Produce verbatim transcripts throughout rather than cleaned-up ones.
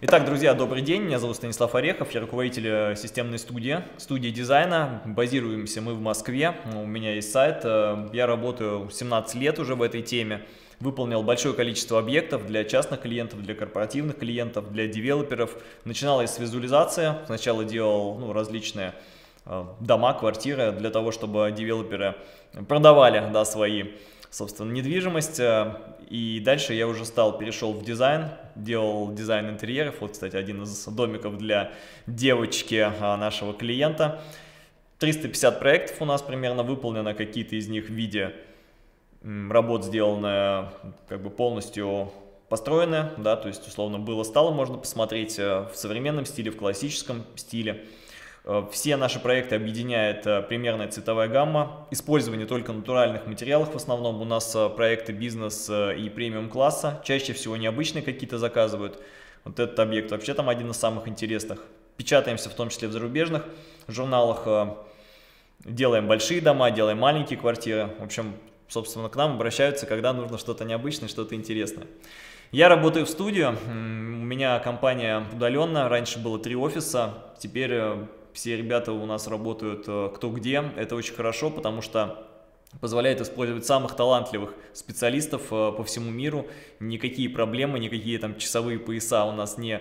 Итак, друзья, добрый день, меня зовут Станислав Орехов, я руководитель системной студии, студии дизайна. Базируемся мы в Москве, у меня есть сайт, я работаю семнадцать лет уже в этой теме. Выполнил большое количество объектов для частных клиентов, для корпоративных клиентов, для девелоперов. Начиналось с визуализации, сначала делал ну, различные дома, квартиры для того, чтобы девелоперы продавали да, свои, собственно, недвижимость. И дальше я уже стал, перешел в дизайн, делал дизайн интерьеров. Вот, кстати, один из домиков для девочки нашего клиента. триста пятьдесят проектов у нас примерно выполнено, какие-то из них в виде работ сделаны как бы полностью построены, да, то есть условно было-стало, можно посмотреть в современном стиле, в классическом стиле. Все наши проекты объединяет примерная цветовая гамма, использование только натуральных материалов в основном. У нас проекты бизнес и премиум класса, чаще всего необычные какие-то заказывают. Вот этот объект вообще там один из самых интересных. Печатаемся в том числе в зарубежных журналах, делаем большие дома, делаем маленькие квартиры. В общем, собственно, к нам обращаются, когда нужно что-то необычное, что-то интересное. Я работаю в студию, у меня компания удаленная, раньше было три офиса, теперь все ребята у нас работают кто где. Это очень хорошо, потому что позволяет использовать самых талантливых специалистов по всему миру. Никакие проблемы, никакие там часовые пояса у нас не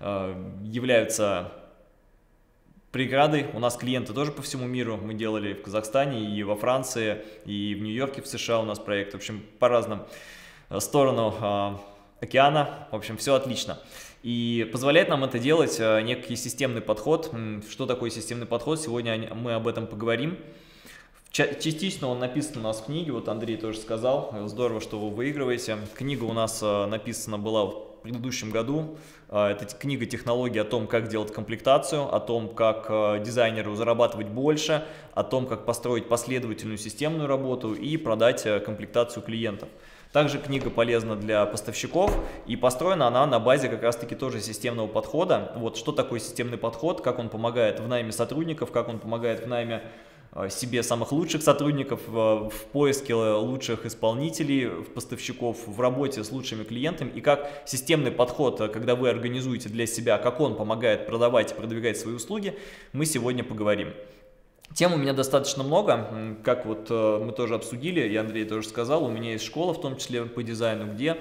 являются преградой. У нас клиенты тоже по всему миру. Мы делали в Казахстане, и во Франции, и в Нью-Йорке, в США у нас проект. В общем, по разным сторонам океана. В общем, все отлично. И позволяет нам это делать некий системный подход. Что такое системный подход? Сегодня мы об этом поговорим. Частично он написан у нас в книге, вот Андрей тоже сказал, здорово, что вы выигрываете. Книга у нас написана была в предыдущем году. Это книга технологий о том, как делать комплектацию, о том, как дизайнеру зарабатывать больше, о том, как построить последовательную системную работу и продать комплектацию клиентов. Также книга полезна для поставщиков, и построена она на базе как раз-таки тоже системного подхода. Вот что такое системный подход, как он помогает в найме сотрудников, как он помогает в найме себе самых лучших сотрудников, в поиске лучших исполнителей, поставщиков, в работе с лучшими клиентами, и как системный подход, когда вы организуете для себя, как он помогает продавать и продвигать свои услуги, мы сегодня поговорим. Тем у меня достаточно много, как вот мы тоже обсудили, и Андрей тоже сказал, у меня есть школа, в том числе по дизайну, где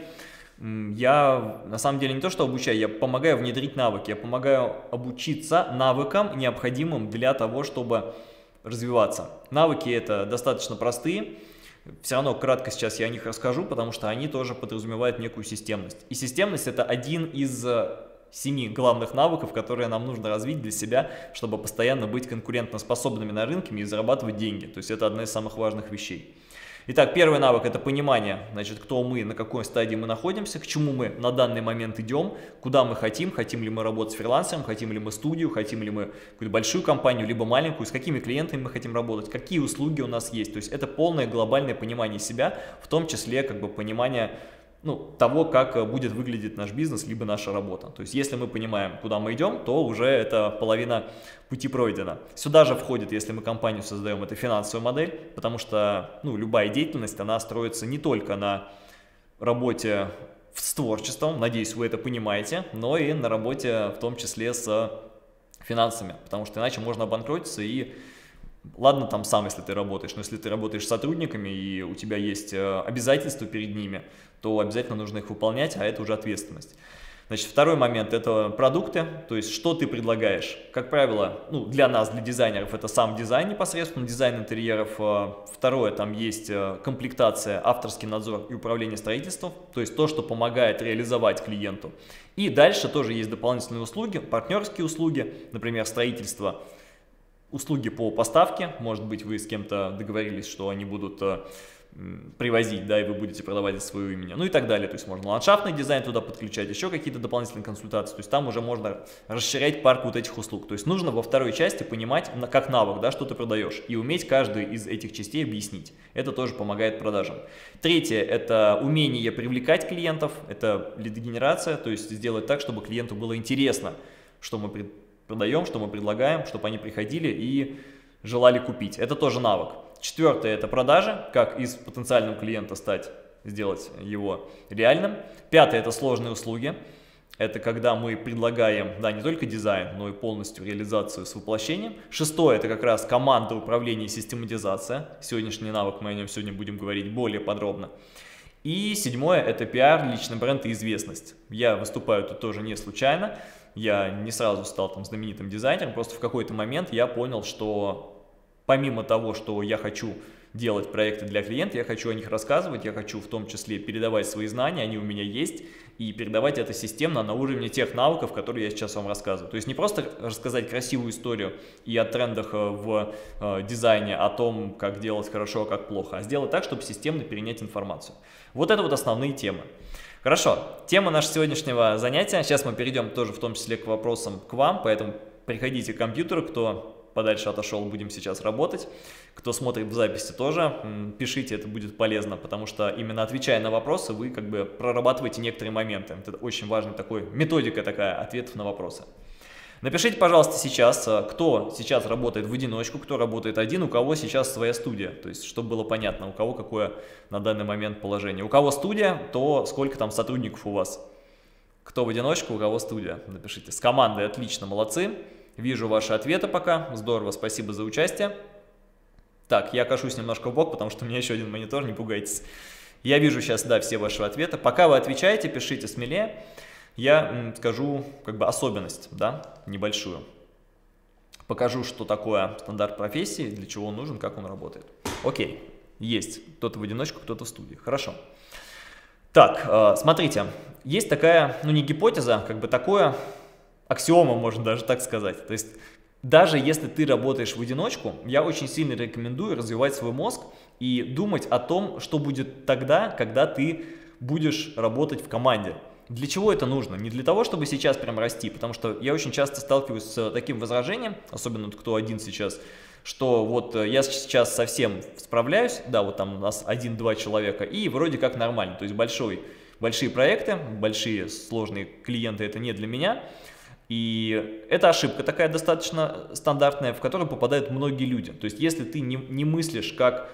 я на самом деле не то что обучаю, я помогаю внедрить навыки, я помогаю обучиться навыкам, необходимым для того, чтобы развиваться. Навыки это достаточно простые, все равно кратко сейчас я о них расскажу, потому что они тоже подразумевают некую системность. И системность это один из семи главных навыков, которые нам нужно развить для себя, чтобы постоянно быть конкурентоспособными на рынке и зарабатывать деньги. То есть это одна из самых важных вещей. Итак, первый навык это понимание, значит, кто мы, на какой стадии мы находимся, к чему мы на данный момент идем, куда мы хотим, хотим ли мы работать с фрилансером, хотим ли мы студию, хотим ли мы какую-то большую компанию, либо маленькую, с какими клиентами мы хотим работать, какие услуги у нас есть. То есть это полное глобальное понимание себя, в том числе как бы понимание ну, того, как будет выглядеть наш бизнес, либо наша работа. То есть, если мы понимаем, куда мы идем, то уже это половина пути пройдена. Сюда же входит, если мы компанию создаем, это финансовая модель, потому что ну, любая деятельность, она строится не только на работе с творчеством, надеюсь, вы это понимаете, но и на работе в том числе с финансами, потому что иначе можно обанкротиться и... Ладно, там сам, если ты работаешь, но если ты работаешь с сотрудниками и у тебя есть обязательства перед ними, то обязательно нужно их выполнять, а это уже ответственность. Значит, второй момент – это продукты, то есть что ты предлагаешь. Как правило, ну, для нас, для дизайнеров, это сам дизайн непосредственно, дизайн интерьеров. Второе, там есть комплектация, авторский надзор и управление строительством, то есть то, что помогает реализовать клиенту. И дальше тоже есть дополнительные услуги, партнерские услуги, например, строительство. Услуги по поставке, может быть, вы с кем-то договорились, что они будут э, привозить, да, и вы будете продавать за свое имя, ну и так далее. То есть можно ландшафтный дизайн туда подключать, еще какие-то дополнительные консультации. То есть там уже можно расширять парк вот этих услуг. То есть нужно во второй части понимать, как навык, да, что ты продаешь, и уметь каждую из этих частей объяснить. Это тоже помогает продажам. Третье – это умение привлекать клиентов, это лидогенерация, то есть сделать так, чтобы клиенту было интересно, что мы предлагаем. продаем, что мы предлагаем, чтобы они приходили и желали купить. Это тоже навык. Четвертое – это продажи, как из потенциального клиента стать, сделать его реальным. Пятое – это сложные услуги. Это когда мы предлагаем, да, не только дизайн, но и полностью реализацию с воплощением. Шестое – это как раз команда управления и систематизация. Сегодняшний навык, мы о нем сегодня будем говорить более подробно. И седьмое – это пиар, личный бренд и известность. Я выступаю тут тоже не случайно. Я не сразу стал там знаменитым дизайнером, просто в какой-то момент я понял, что помимо того, что я хочу делать проекты для клиента, я хочу о них рассказывать, я хочу в том числе передавать свои знания, они у меня есть, и передавать это системно на уровне тех навыков, которые я сейчас вам рассказываю. То есть не просто рассказать красивую историю и о трендах в э, дизайне, о том, как делать хорошо, а как плохо, а сделать так, чтобы системно перенять информацию. Вот это вот основные темы. Хорошо, тема нашего сегодняшнего занятия. Сейчас мы перейдем тоже в том числе к вопросам к вам, поэтому приходите к компьютеру, кто подальше отошел, будем сейчас работать. Кто смотрит в записи тоже, пишите, это будет полезно, потому что именно отвечая на вопросы, вы как бы прорабатываете некоторые моменты. Это очень важная такой методика такая ответов на вопросы. Напишите, пожалуйста, сейчас, кто сейчас работает в одиночку, кто работает один, у кого сейчас своя студия. То есть, чтобы было понятно, у кого какое на данный момент положение. У кого студия, то сколько там сотрудников у вас. Кто в одиночку, у кого студия. Напишите. С командой отлично, молодцы. Вижу ваши ответы пока. Здорово, спасибо за участие. Так, я кашусь немножко в бок, потому что у меня еще один монитор, не пугайтесь. Я вижу сейчас, да, все ваши ответы. Пока вы отвечаете, пишите смелее. Я скажу как бы особенность, да, небольшую. Покажу, что такое стандарт профессии, для чего он нужен, как он работает. Окей, есть. Кто-то в одиночку, кто-то в студии. Хорошо. Так, смотрите, есть такая, ну не гипотеза, как бы такое аксиома, можно даже так сказать. То есть даже если ты работаешь в одиночку, я очень сильно рекомендую развивать свой мозг и думать о том, что будет тогда, когда ты будешь работать в команде. Для чего это нужно? Не для того, чтобы сейчас прям расти, потому что я очень часто сталкиваюсь с таким возражением, особенно кто один сейчас, что вот я сейчас совсем справляюсь, да, вот там у нас один-два человека, и вроде как нормально, то есть большой, большие проекты, большие сложные клиенты это не для меня. И это ошибка такая достаточно стандартная, в которую попадают многие люди. То есть если ты не, не мыслишь как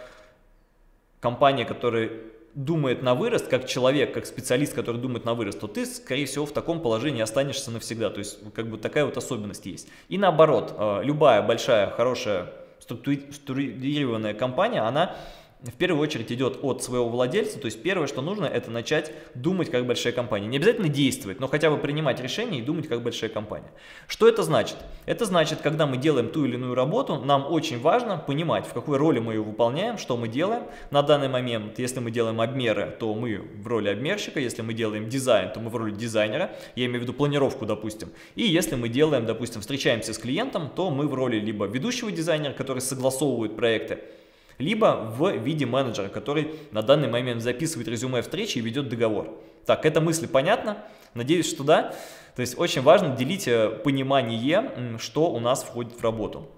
компания, которая думает на вырост, как человек, как специалист, который думает на вырост, то ты, скорее всего, в таком положении останешься навсегда. То есть как бы такая вот особенность есть. И наоборот, любая большая, хорошая, структурированная компания, она в первую очередь идет от своего владельца, то есть первое, что нужно, это начать думать как большая компания. Не обязательно действовать, но хотя бы принимать решения и думать как большая компания. Что это значит? Это значит, когда мы делаем ту или иную работу, нам очень важно понимать, в какой роли мы ее выполняем, что мы делаем. На данный момент, если мы делаем обмеры, то мы в роли обмерщика, если мы делаем дизайн, то мы в роли дизайнера, я имею в виду планировку, допустим. И если мы делаем, допустим, встречаемся с клиентом, то мы в роли либо ведущего дизайнера, который согласовывает проекты, либо в виде менеджера, который на данный момент записывает резюме встречи и ведет договор. Так, эта мысль понятна? Надеюсь, что да. То есть очень важно делить понимание, что у нас входит в работу.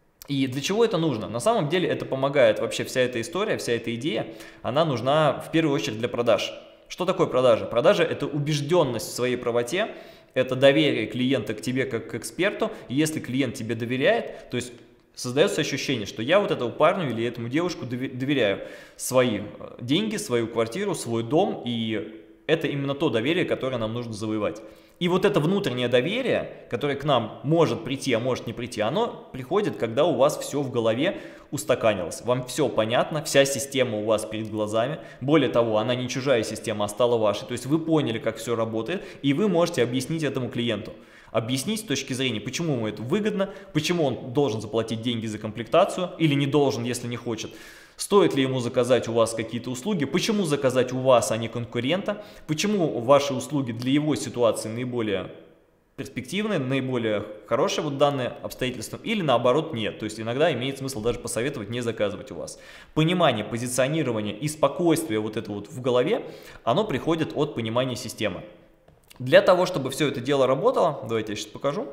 И для чего это нужно? На самом деле это помогает вообще вся эта история, вся эта идея, она нужна в первую очередь для продаж. Что такое продажа? Продажа – это убежденность в своей правоте, это доверие клиента к тебе как к эксперту. И если клиент тебе доверяет, то есть создается ощущение, что я вот этому парню или этому девушку доверяю свои деньги, свою квартиру, свой дом, и это именно то доверие, которое нам нужно завоевать. И вот это внутреннее доверие, которое к нам может прийти, а может не прийти, оно приходит, когда у вас все в голове устаканилось. Вам все понятно, вся система у вас перед глазами. Более того, она не чужая система, а стала вашей. То есть вы поняли, как все работает, и вы можете объяснить этому клиенту. Объяснить с точки зрения, почему ему это выгодно, почему он должен заплатить деньги за комплектацию или не должен, если не хочет. Стоит ли ему заказать у вас какие-то услуги, почему заказать у вас, а не конкурента, почему ваши услуги для его ситуации наиболее перспективные, наиболее хорошие вот данные обстоятельства, или наоборот нет. То есть иногда имеет смысл даже посоветовать не заказывать у вас. Понимание, позиционирование и спокойствие вот это вот в голове, оно приходит от понимания системы. Для того, чтобы все это дело работало, давайте я сейчас покажу.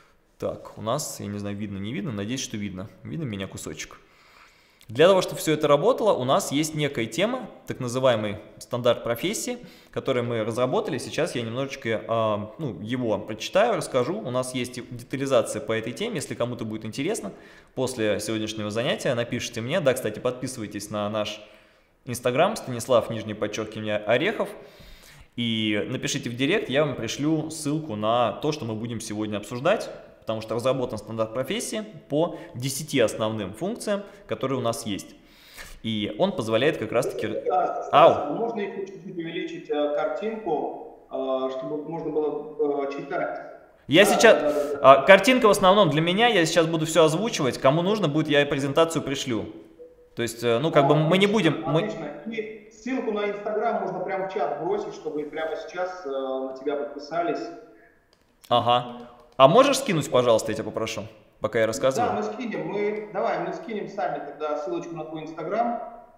Так, у нас, я не знаю, видно, не видно, надеюсь, что видно. Видно меня кусочек. Для того, чтобы все это работало, у нас есть некая тема, так называемый стандарт профессии, который мы разработали. Сейчас я немножечко э, ну, его прочитаю, расскажу. У нас есть детализация по этой теме, если кому-то будет интересно. После сегодняшнего занятия напишите мне. Да, кстати, подписывайтесь на наш Инстаграм, Станислав, нижнее подчеркивание, Орехов. И напишите в директ, я вам пришлю ссылку на то, что мы будем сегодня обсуждать, потому что разработан стандарт профессии по десяти основным функциям, которые у нас есть. И он позволяет как раз-таки... Ау. Можно еще чуть-чуть увеличить э, картинку, э, чтобы можно было э, читать? Я да, сейчас... Да, да, да. Картинка в основном для меня, я сейчас буду все озвучивать. Кому нужно будет, я презентацию пришлю. То есть, ну, как а, бы мы отлично, не будем... Отлично. Мы... И ссылку на Инстаграм можно прямо в чат бросить, чтобы прямо сейчас э, на тебя подписались. Ага. А можешь скинуть, пожалуйста, я тебя попрошу, пока я рассказываю? Да, мы скинем. Мы... Давай, мы скинем сами тогда ссылочку на твой Инстаграм.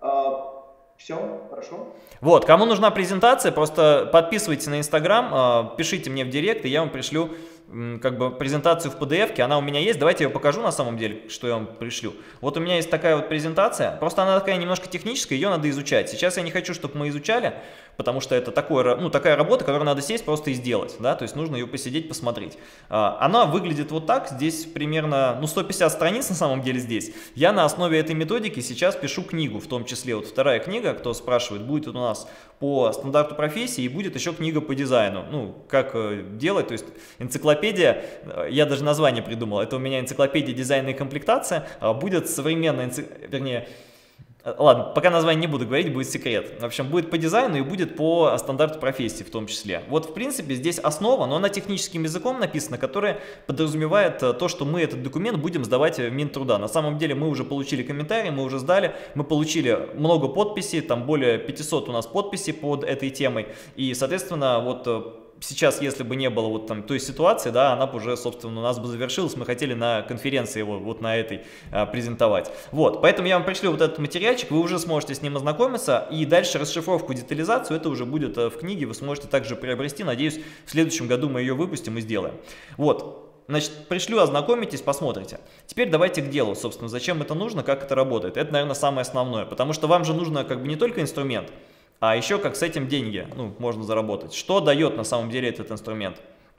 Все, хорошо. Вот, кому нужна презентация, просто подписывайтесь на Инстаграм, пишите мне в директ, и я вам пришлю как бы презентацию в пи ди эф-ке, она у меня есть, давайте я ее покажу на самом деле, что я вам пришлю. Вот у меня есть такая вот презентация, просто она такая немножко техническая, ее надо изучать. Сейчас я не хочу, чтобы мы изучали, потому что это такое, ну, такая работа, которую надо сесть просто и сделать, да, то есть нужно ее посидеть, посмотреть. Она выглядит вот так, здесь примерно, ну, сто пятьдесят страниц на самом деле здесь. Я на основе этой методики сейчас пишу книгу, в том числе, вот вторая книга, кто спрашивает, будет у нас по стандарту профессии и будет еще книга по дизайну, ну, как делать, то есть энциклопедия, я даже название придумал, это у меня энциклопедия дизайна и комплектация, будет современная, вернее, ладно, пока название не буду говорить, будет секрет. В общем, будет по дизайну и будет по стандарту профессии в том числе. Вот, в принципе, здесь основа, но она техническим языком написана, которая подразумевает то, что мы этот документ будем сдавать в Минтруда. На самом деле мы уже получили комментарии, мы уже сдали, мы получили много подписей, там более пятисот у нас подписей под этой темой. И, соответственно, вот... Сейчас, если бы не было вот там той ситуации, да, она бы уже, собственно, у нас бы завершилась, мы хотели на конференции его вот на этой а, презентовать. Вот, поэтому я вам пришлю вот этот материальчик, вы уже сможете с ним ознакомиться, и дальше расшифровку, детализацию, это уже будет а, в книге, вы сможете также приобрести, надеюсь, в следующем году мы ее выпустим и сделаем. Вот. Значит, пришлю, ознакомитесь, посмотрите. Теперь давайте к делу, собственно, зачем это нужно, как это работает. Это, наверное, самое основное, потому что вам же нужно как бы не только инструмент, а еще как с этим деньги, ну, можно заработать. Что дает на самом деле этот инструмент?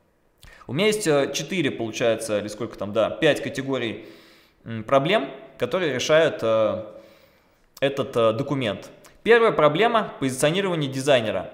У меня есть четыре, получается, или сколько там, да, пять категорий проблем, которые решают э, этот э, документ. Первая проблема – позиционирование дизайнера.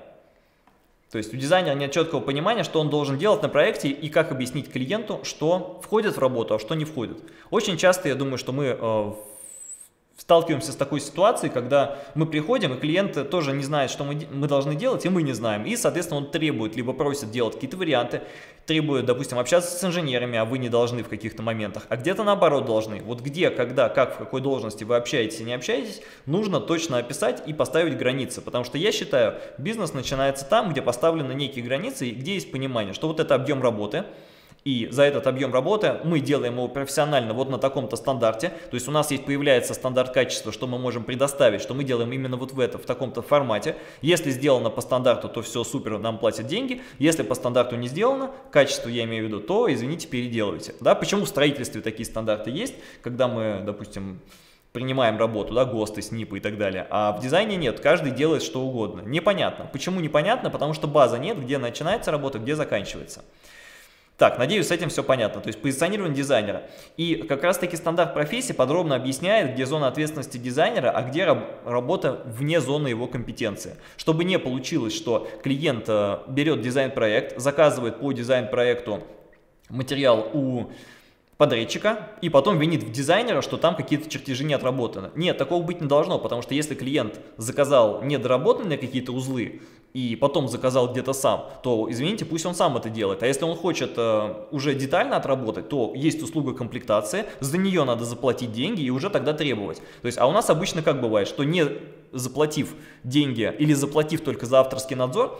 То есть у дизайнера нет четкого понимания, что он должен делать на проекте и как объяснить клиенту, что входит в работу, а что не входит. Очень часто, я думаю, что мы э, сталкиваемся с такой ситуацией, когда мы приходим, и клиент тоже не знает, что мы, мы должны делать, и мы не знаем. И, соответственно, он требует, либо просит делать какие-то варианты, требует, допустим, общаться с инженерами, а вы не должны в каких-то моментах, а где-то наоборот должны. Вот где, когда, как, в какой должности вы общаетесь и не общаетесь, нужно точно описать и поставить границы. Потому что я считаю, бизнес начинается там, где поставлены некие границы, и где есть понимание, что вот это объем работы, и за этот объем работы мы делаем его профессионально вот на таком-то стандарте. То есть у нас есть, появляется стандарт качества, что мы можем предоставить, что мы делаем именно вот в этом, в таком-то формате. Если сделано по стандарту, то все супер, нам платят деньги. Если по стандарту не сделано, качество я имею в виду, то, извините, переделывайте. Да? Почему в строительстве такие стандарты есть, когда мы, допустим, принимаем работу, да, ГОСТы, СНИПы и так далее, а в дизайне нет, каждый делает что угодно. Непонятно. Почему непонятно? Потому что база нет, где начинается работа, где заканчивается. Так, надеюсь, с этим все понятно, то есть позиционирование дизайнера. И как раз таки стандарт профессии подробно объясняет, где зона ответственности дизайнера, а где раб работа вне зоны его компетенции. Чтобы не получилось, что клиент э, берет дизайн-проект, заказывает по дизайн-проекту материал у подрядчика и потом винит в дизайнера, что там какие-то чертежи не отработаны. Нет, такого быть не должно, потому что если клиент заказал недоработанные какие-то узлы, и потом заказал где-то сам, то, извините, пусть он сам это делает. А если он хочет э, уже детально отработать, то есть услуга комплектации, за нее надо заплатить деньги и уже тогда требовать. То есть, а у нас обычно как бывает, что не заплатив деньги или заплатив только за авторский надзор,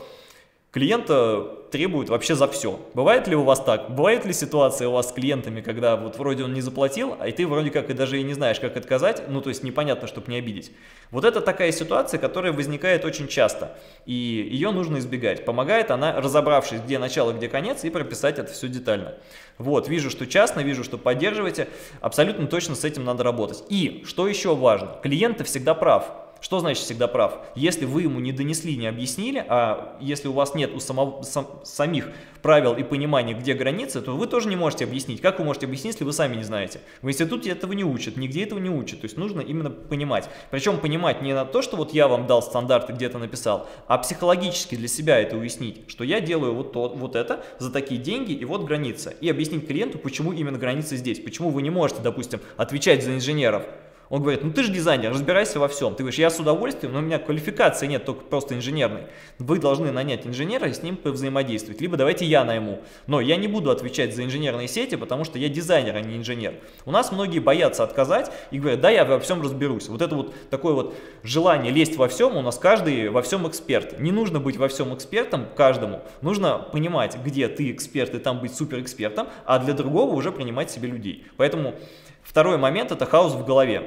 клиента требуют вообще за все. Бывает ли у вас так? Бывает ли ситуация у вас с клиентами, когда вот вроде он не заплатил, а и ты вроде как и даже и не знаешь, как отказать, ну то есть непонятно, чтобы не обидеть. Вот это такая ситуация, которая возникает очень часто, и ее нужно избегать. Помогает она, разобравшись, где начало, где конец, и прописать это все детально. Вот, вижу, что частно, вижу, что поддерживаете, абсолютно точно с этим надо работать. И, что еще важно, клиент всегда прав. Что значит всегда прав? Если вы ему не донесли, не объяснили, а если у вас нет у самого, сам, самих правил и понимания, где границы, то вы тоже не можете объяснить. Как вы можете объяснить, если вы сами не знаете? В институте этого не учат, нигде этого не учат. То есть нужно именно понимать. Причем понимать не на то, что вот я вам дал стандарты, где-то написал, а психологически для себя это уяснить, что я делаю вот, то, вот это за такие деньги и вот граница. И объяснить клиенту, почему именно граница здесь, почему вы не можете, допустим, отвечать за инженеров. Он говорит, ну ты же дизайнер, разбирайся во всем. Ты говоришь, я с удовольствием, но у меня квалификации нет, только просто инженерной. Вы должны нанять инженера и с ним взаимодействовать. Либо давайте я найму. Но я не буду отвечать за инженерные сети, потому что я дизайнер, а не инженер. У нас многие боятся отказать и говорят, да, я во всем разберусь. Вот это вот такое вот желание лезть во всем, у нас каждый во всем эксперт. Не нужно быть во всем экспертом каждому. Нужно понимать, где ты эксперт, и там быть суперэкспертом, а для другого уже принимать себе людей. Поэтому второй момент – это хаос в голове.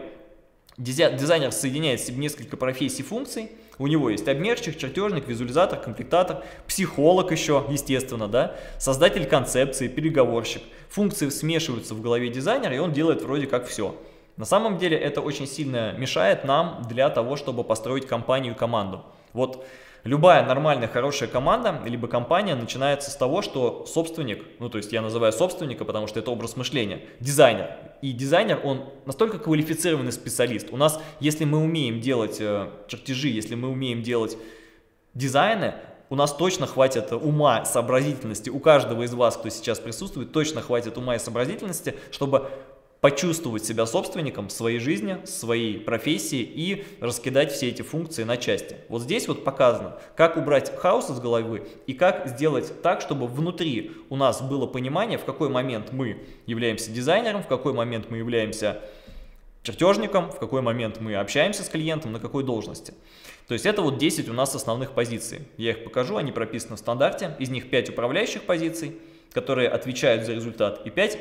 Дизайнер соединяет в себе несколько профессий, функций. У него есть обмерщик, чертежник, визуализатор, комплектатор, психолог еще, естественно, да, создатель концепции, переговорщик. Функции смешиваются в голове дизайнера, и он делает вроде как все. На самом деле это очень сильно мешает нам для того, чтобы построить компанию и команду. Вот любая нормальная, хорошая команда, либо компания начинается с того, что собственник, ну то есть я называю собственника, потому что это образ мышления, дизайнер. И дизайнер, он настолько квалифицированный специалист. У нас, если мы умеем делать э, чертежи, если мы умеем делать дизайны, у нас точно хватит ума, сообразительности, у каждого из вас, кто сейчас присутствует, точно хватит ума и сообразительности, чтобы почувствовать себя собственником своей жизни, своей профессии и раскидать все эти функции на части. Вот здесь вот показано, как убрать хаос из головы и как сделать так, чтобы внутри у нас было понимание, в какой момент мы являемся дизайнером, в какой момент мы являемся чертежником, в какой момент мы общаемся с клиентом, на какой должности. То есть это вот десять у нас основных позиций. Я их покажу, они прописаны в стандарте. Из них пять управляющих позиций, которые отвечают за результат, и пять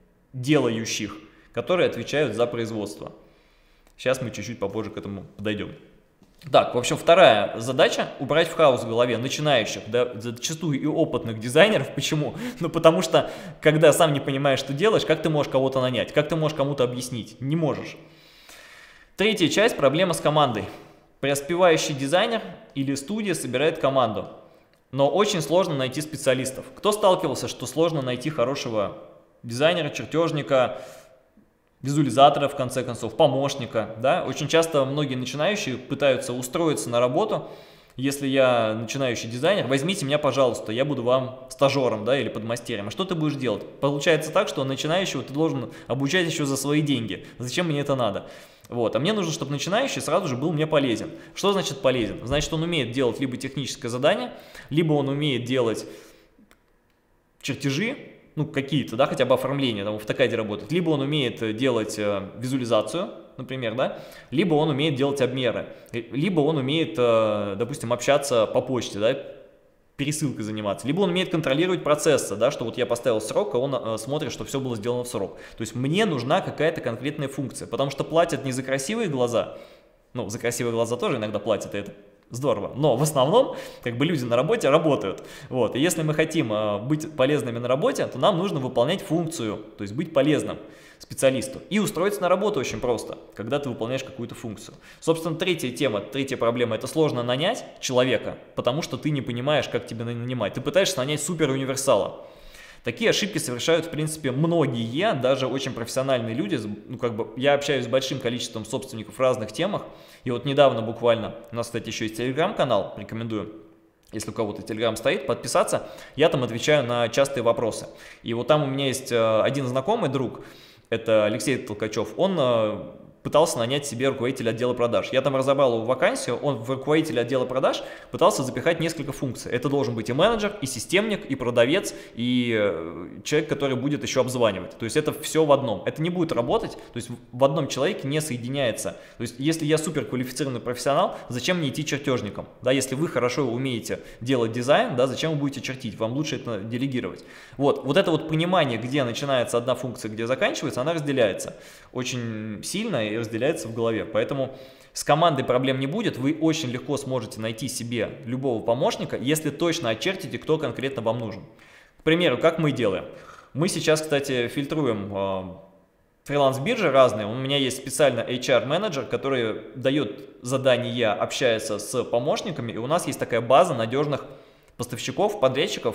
делающих, которые отвечают за производство. Сейчас мы чуть-чуть попозже к этому подойдем. Так, в общем, вторая задача – убрать в хаос в голове начинающих, да, зачастую и опытных дизайнеров. Почему? Ну, потому что, когда сам не понимаешь, что делаешь, как ты можешь кого-то нанять, как ты можешь кому-то объяснить? Не можешь. Третья часть – проблема с командой. Преуспевающий дизайнер или студия собирает команду, но очень сложно найти специалистов. Кто сталкивался, что сложно найти хорошего дизайнера, чертежника, визуализатора, в конце концов, помощника, да? Очень часто многие начинающие пытаются устроиться на работу. Если я начинающий дизайнер, возьмите меня, пожалуйста, я буду вам стажером, да, или подмастерьем. А что ты будешь делать? Получается так, что начинающего ты должен обучать еще за свои деньги. Зачем мне это надо? Вот. А мне нужно, чтобы начинающий сразу же был мне полезен. Что значит полезен? Значит, он умеет делать либо техническое задание, либо он умеет делать чертежи, ну, какие-то, да, хотя бы оформление, там, в автокаде работает, либо он умеет делать э, визуализацию, например, да, либо он умеет делать обмеры, либо он умеет, э, допустим, общаться по почте, да, пересылкой заниматься, либо он умеет контролировать процессы, да, что вот я поставил срок, а он э, смотрит, что все было сделано в срок. То есть мне нужна какая-то конкретная функция, потому что платят не за красивые глаза, ну, за красивые глаза тоже иногда платят, и это здорово, но в основном как бы люди на работе работают. Вот. И если мы хотим э, быть полезными на работе, то нам нужно выполнять функцию, то есть быть полезным специалисту. И устроиться на работу очень просто, когда ты выполняешь какую-то функцию. Собственно, третья тема, третья проблема – это сложно нанять человека, потому что ты не понимаешь, как тебя нанимать. Ты пытаешься нанять супер-универсала. Такие ошибки совершают, в принципе, многие, даже очень профессиональные люди. Ну, как бы, я общаюсь с большим количеством собственников в разных темах. И вот недавно буквально, у нас, кстати, еще есть телеграм-канал, рекомендую, если у кого-то телеграм стоит, подписаться. Я там отвечаю на частые вопросы. И вот там у меня есть один знакомый друг, это Алексей Толкачев, он пытался нанять себе руководителя отдела продаж. Я там разобрал его вакансию, он в руководителя отдела продаж пытался запихать несколько функций. Это должен быть и менеджер, и системник, и продавец, и человек, который будет еще обзванивать. То есть это все в одном. Это не будет работать, то есть в одном человеке не соединяется. То есть если я суперквалифицированный профессионал, зачем мне идти чертежником? Да, если вы хорошо умеете делать дизайн, да, зачем вы будете чертить? Вам лучше это делегировать. Вот, вот это вот понимание, где начинается одна функция, где заканчивается, она разделяется очень сильно и разделяется в голове. Поэтому с командой проблем не будет. Вы очень легко сможете найти себе любого помощника, если точно очертите, кто конкретно вам нужен. К примеру, как мы делаем. Мы сейчас, кстати, фильтруем э, фриланс-биржи разные. У меня есть специально эйч ар-менеджер, который дает задания, общается с помощниками, и у нас есть такая база надежных поставщиков, подрядчиков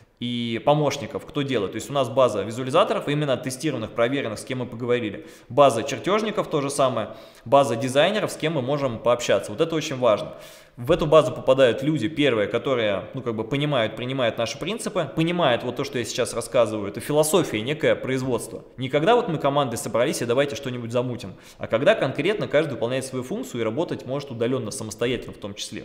и помощников, кто делает. То есть у нас база визуализаторов, именно тестированных, проверенных, с кем мы поговорили. База чертежников, то же самое. База дизайнеров, с кем мы можем пообщаться. Вот это очень важно. В эту базу попадают люди, первые, которые, ну, как бы понимают, принимают наши принципы, понимают вот то, что я сейчас рассказываю. Это философия, некое производство. Не когда вот мы командой собрались и давайте что-нибудь замутим, а когда конкретно каждый выполняет свою функцию и работать может удаленно, самостоятельно в том числе.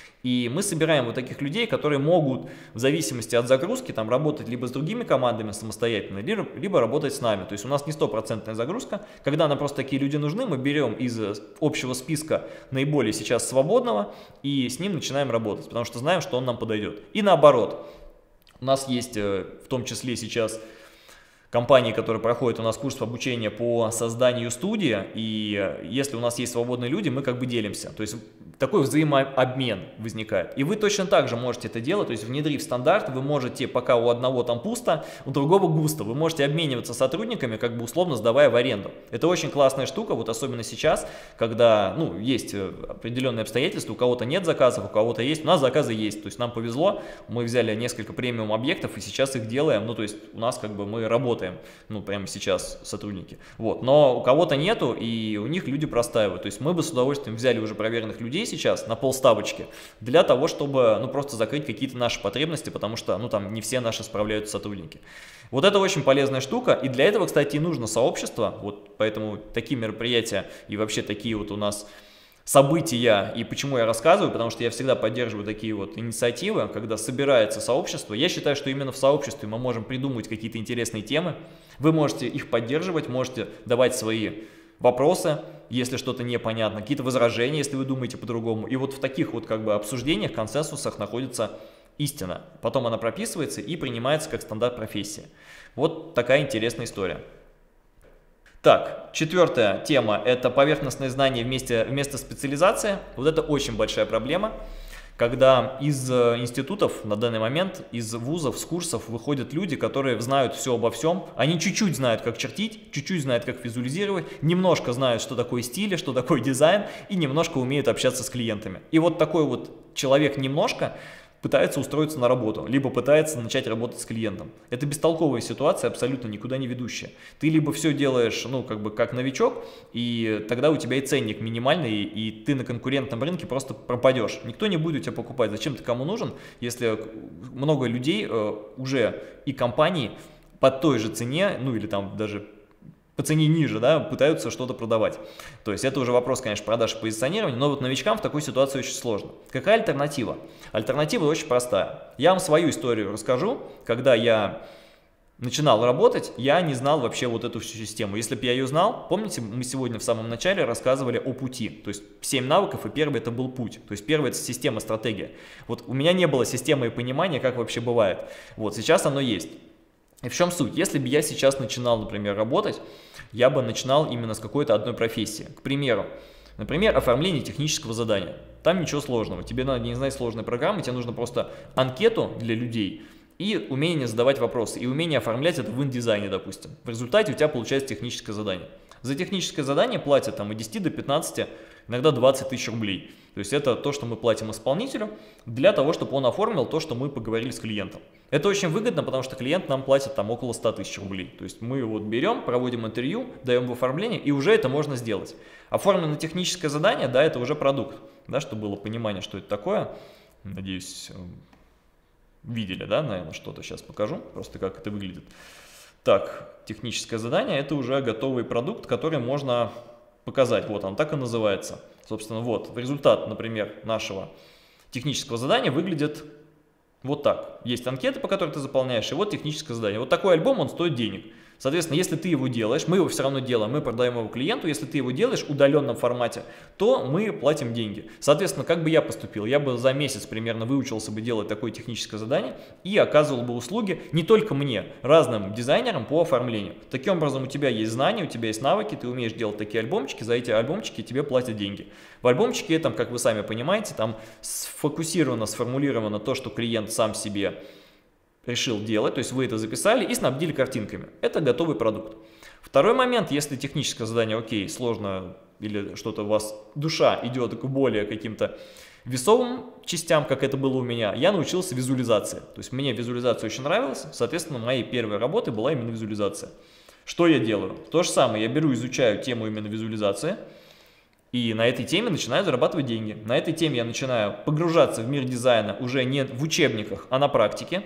И мы собираем вот таких людей, которые могут в зависимости от загрузки там работать либо с другими командами самостоятельно, либо, либо работать с нами. То есть у нас не стопроцентная загрузка. Когда нам просто такие люди нужны, мы берем из общего списка наиболее сейчас свободного и с ним начинаем работать, потому что знаем, что он нам подойдет. И наоборот, у нас есть в том числе сейчас компании, которые проходят у нас курс обучения по созданию студии, и если у нас есть свободные люди, мы как бы делимся. То есть такой взаимообмен возникает. И вы точно так же можете это делать, то есть внедрив стандарт, вы можете, пока у одного там пусто, у другого густо, вы можете обмениваться сотрудниками, как бы условно сдавая в аренду. Это очень классная штука, вот особенно сейчас, когда, ну, есть определенные обстоятельства, у кого-то нет заказов, у кого-то есть, у нас заказы есть, то есть нам повезло, мы взяли несколько премиум объектов и сейчас их делаем, ну, то есть у нас как бы мы работаем, ну, прямо сейчас сотрудники, вот, но у кого-то нету, и у них люди простаивают, то есть мы бы с удовольствием взяли уже проверенных людей сейчас на полставочки для того, чтобы, ну, просто закрыть какие-то наши потребности, потому что, ну, там не все наши справляются сотрудники. Вот это очень полезная штука, и для этого, кстати, и нужно сообщество, вот поэтому такие мероприятия и вообще такие вот у нас события, и почему я рассказываю, потому что я всегда поддерживаю такие вот инициативы, когда собирается сообщество. Я считаю, что именно в сообществе мы можем придумывать какие-то интересные темы, вы можете их поддерживать, можете давать свои вопросы, если что-то непонятно, какие-то возражения, если вы думаете по-другому. И вот в таких вот как бы обсуждениях, консенсусах находится истина. Потом она прописывается и принимается как стандарт профессии. Вот такая интересная история. Так, четвертая тема – это поверхностные знания вместе, вместо специализации. Вот это очень большая проблема, когда из институтов на данный момент, из вузов, с курсов выходят люди, которые знают все обо всем. Они чуть-чуть знают, как чертить, чуть-чуть знают, как визуализировать, немножко знают, что такое стиль, что такое дизайн, и немножко умеют общаться с клиентами. И вот такой вот человек немножко пытается устроиться на работу, либо пытается начать работать с клиентом. Это бестолковая ситуация, абсолютно никуда не ведущая. Ты либо все делаешь, ну, как бы как новичок, и тогда у тебя и ценник минимальный, и ты на конкурентном рынке просто пропадешь. Никто не будет тебя покупать. Зачем ты кому нужен, если много людей э, уже и компании по той же цене, ну, или там даже по цене ниже, да, пытаются что-то продавать. То есть это уже вопрос, конечно, продаж и позиционирования, но вот новичкам в такой ситуации очень сложно. Какая альтернатива? Альтернатива очень простая. Я вам свою историю расскажу. Когда я начинал работать, я не знал вообще вот эту всю систему. Если бы я ее знал, помните, мы сегодня в самом начале рассказывали о пути. То есть семь навыков, и первый это был путь. То есть первый это система, стратегия. Вот у меня не было системы и понимания, как вообще бывает. Вот сейчас оно есть. И в чем суть? Если бы я сейчас начинал, например, работать, я бы начинал именно с какой-то одной профессии. К примеру, например, оформление технического задания. Там ничего сложного. Тебе надо не знать сложной программы, тебе нужно просто анкету для людей и умение задавать вопросы, и умение оформлять это в индизайне, допустим. В результате у тебя получается техническое задание. За техническое задание платят там от десяти до пятнадцати, иногда двадцати тысяч рублей. То есть это то, что мы платим исполнителю для того, чтобы он оформил то, что мы поговорили с клиентом. Это очень выгодно, потому что клиент нам платит там около ста тысяч рублей. То есть мы вот берем, проводим интервью, даем в оформление, и уже это можно сделать. Оформлено техническое задание, да, это уже продукт. Да, чтобы было понимание, что это такое. Надеюсь, видели, да, наверное, что-то сейчас покажу, просто как это выглядит. Так, техническое задание – это уже готовый продукт, который можно показать. Вот он так и называется. Собственно, вот результат, например, нашего технического задания выглядит вот так. Есть анкеты, по которым ты заполняешь, и вот техническое задание. Вот такой альбом, он стоит денег. Соответственно, если ты его делаешь, мы его все равно делаем, мы продаем его клиенту, если ты его делаешь в удаленном формате, то мы платим деньги. Соответственно, как бы я поступил? Я бы за месяц примерно выучился бы делать такое техническое задание и оказывал бы услуги не только мне, разным дизайнерам по оформлению. Таким образом, у тебя есть знания, у тебя есть навыки, ты умеешь делать такие альбомчики, за эти альбомчики тебе платят деньги. В альбомчике, там, как вы сами понимаете, там сфокусировано, сформулировано то, что клиент сам себе решил делать, то есть вы это записали и снабдили картинками. Это готовый продукт. Второй момент, если техническое задание окей, сложно или что-то у вас душа идет к более каким-то весовым частям, как это было у меня, я научился визуализации. То есть мне визуализация очень нравилась, соответственно, моей первой работой была именно визуализация. Что я делаю? То же самое, я беру, изучаю тему именно визуализации, и на этой теме начинаю зарабатывать деньги. На этой теме я начинаю погружаться в мир дизайна уже не в учебниках, а на практике.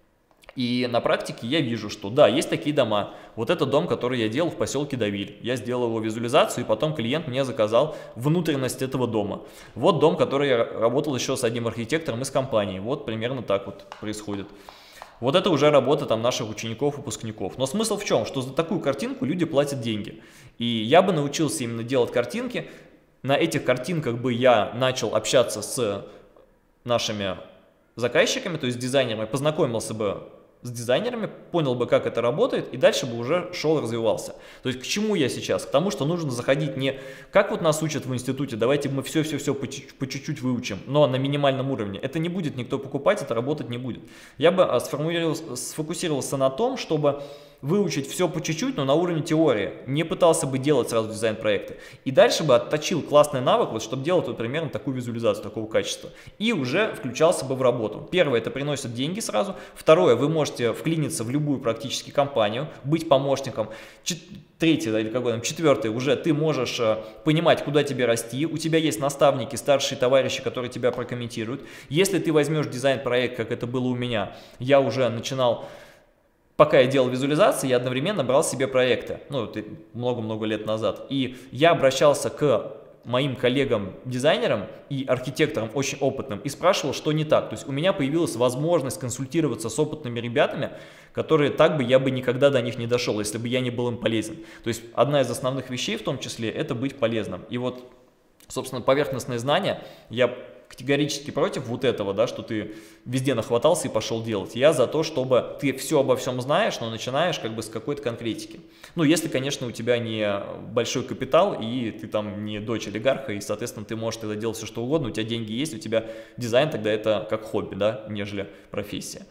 И на практике я вижу, что да, есть такие дома. Вот это дом, который я делал в поселке Давиль. Я сделал его визуализацию, и потом клиент мне заказал внутренность этого дома. Вот дом, который я работал еще с одним архитектором из компании. Вот примерно так вот происходит. Вот это уже работа там наших учеников, выпускников. Но смысл в чем? Что за такую картинку люди платят деньги. И я бы научился именно делать картинки. На этих картинках бы я начал общаться с нашими заказчиками, то есть дизайнерами, познакомился бы с дизайнерами, понял бы, как это работает, и дальше бы уже шел, развивался. То есть к чему я сейчас? К тому, что нужно заходить не как вот нас учат в институте, давайте мы все-все-все по чуть-чуть выучим, но на минимальном уровне. Это не будет никто покупать, это работать не будет. Я бы сфокусировался на том, чтобы выучить все по чуть-чуть, но на уровне теории. Не пытался бы делать сразу дизайн-проекты. И дальше бы отточил классный навык, вот, чтобы делать вот примерно такую визуализацию, такого качества. И уже включался бы в работу. Первое, это приносит деньги сразу. Второе, вы можете вклиниться в любую практически компанию, быть помощником. Чет... Третье, или какой там, четвертое, уже ты можешь э, понимать, куда тебе расти. У тебя есть наставники, старшие товарищи, которые тебя прокомментируют. Если ты возьмешь дизайн-проект, как это было у меня, я уже начинал... Пока я делал визуализации, я одновременно брал себе проекты, ну, много-много лет назад, и я обращался к моим коллегам-дизайнерам и архитекторам очень опытным и спрашивал, что не так. То есть у меня появилась возможность консультироваться с опытными ребятами, которые так бы я бы никогда до них не дошел, если бы я не был им полезен. То есть одна из основных вещей в том числе это быть полезным. И вот, собственно, поверхностные знания я категорически против вот этого, да, что ты везде нахватался и пошел делать. Я за то, чтобы ты все обо всем знаешь, но начинаешь как бы с какой-то конкретики. Ну, если, конечно, у тебя не большой капитал, и ты там не дочь олигарха, и, соответственно, ты можешь тогда делать все, что угодно, у тебя деньги есть, у тебя дизайн тогда это как хобби, да, нежели профессия.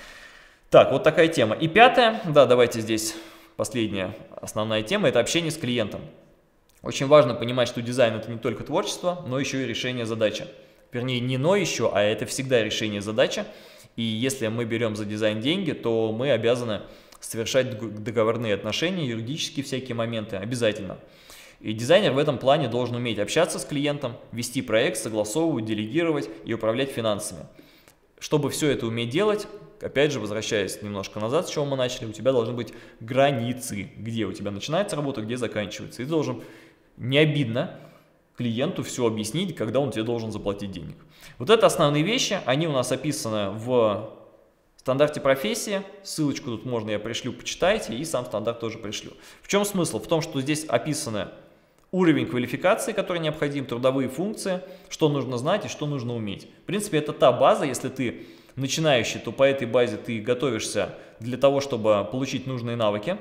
Так, вот такая тема. И пятое, да, давайте здесь последняя основная тема, это общение с клиентом. Очень важно понимать, что дизайн это не только творчество, но еще и решение задачи. Вернее, не но еще, а это всегда решение задачи. И если мы берем за дизайн деньги, то мы обязаны совершать договорные отношения, юридические всякие моменты, обязательно. И дизайнер в этом плане должен уметь общаться с клиентом, вести проект, согласовывать, делегировать и управлять финансами. Чтобы все это уметь делать, опять же, возвращаясь немножко назад, с чего мы начали, у тебя должны быть границы, где у тебя начинается работа, где заканчивается. И ты должен не обидно клиенту все объяснить, когда он тебе должен заплатить денег. Вот это основные вещи, они у нас описаны в стандарте профессии. Ссылочку тут можно, я пришлю, почитайте, и сам стандарт тоже пришлю. В чем смысл? В том, что здесь описаны уровень квалификации, который необходим, трудовые функции, что нужно знать и что нужно уметь. В принципе, это та база, если ты начинающий, то по этой базе ты готовишься для того, чтобы получить нужные навыки.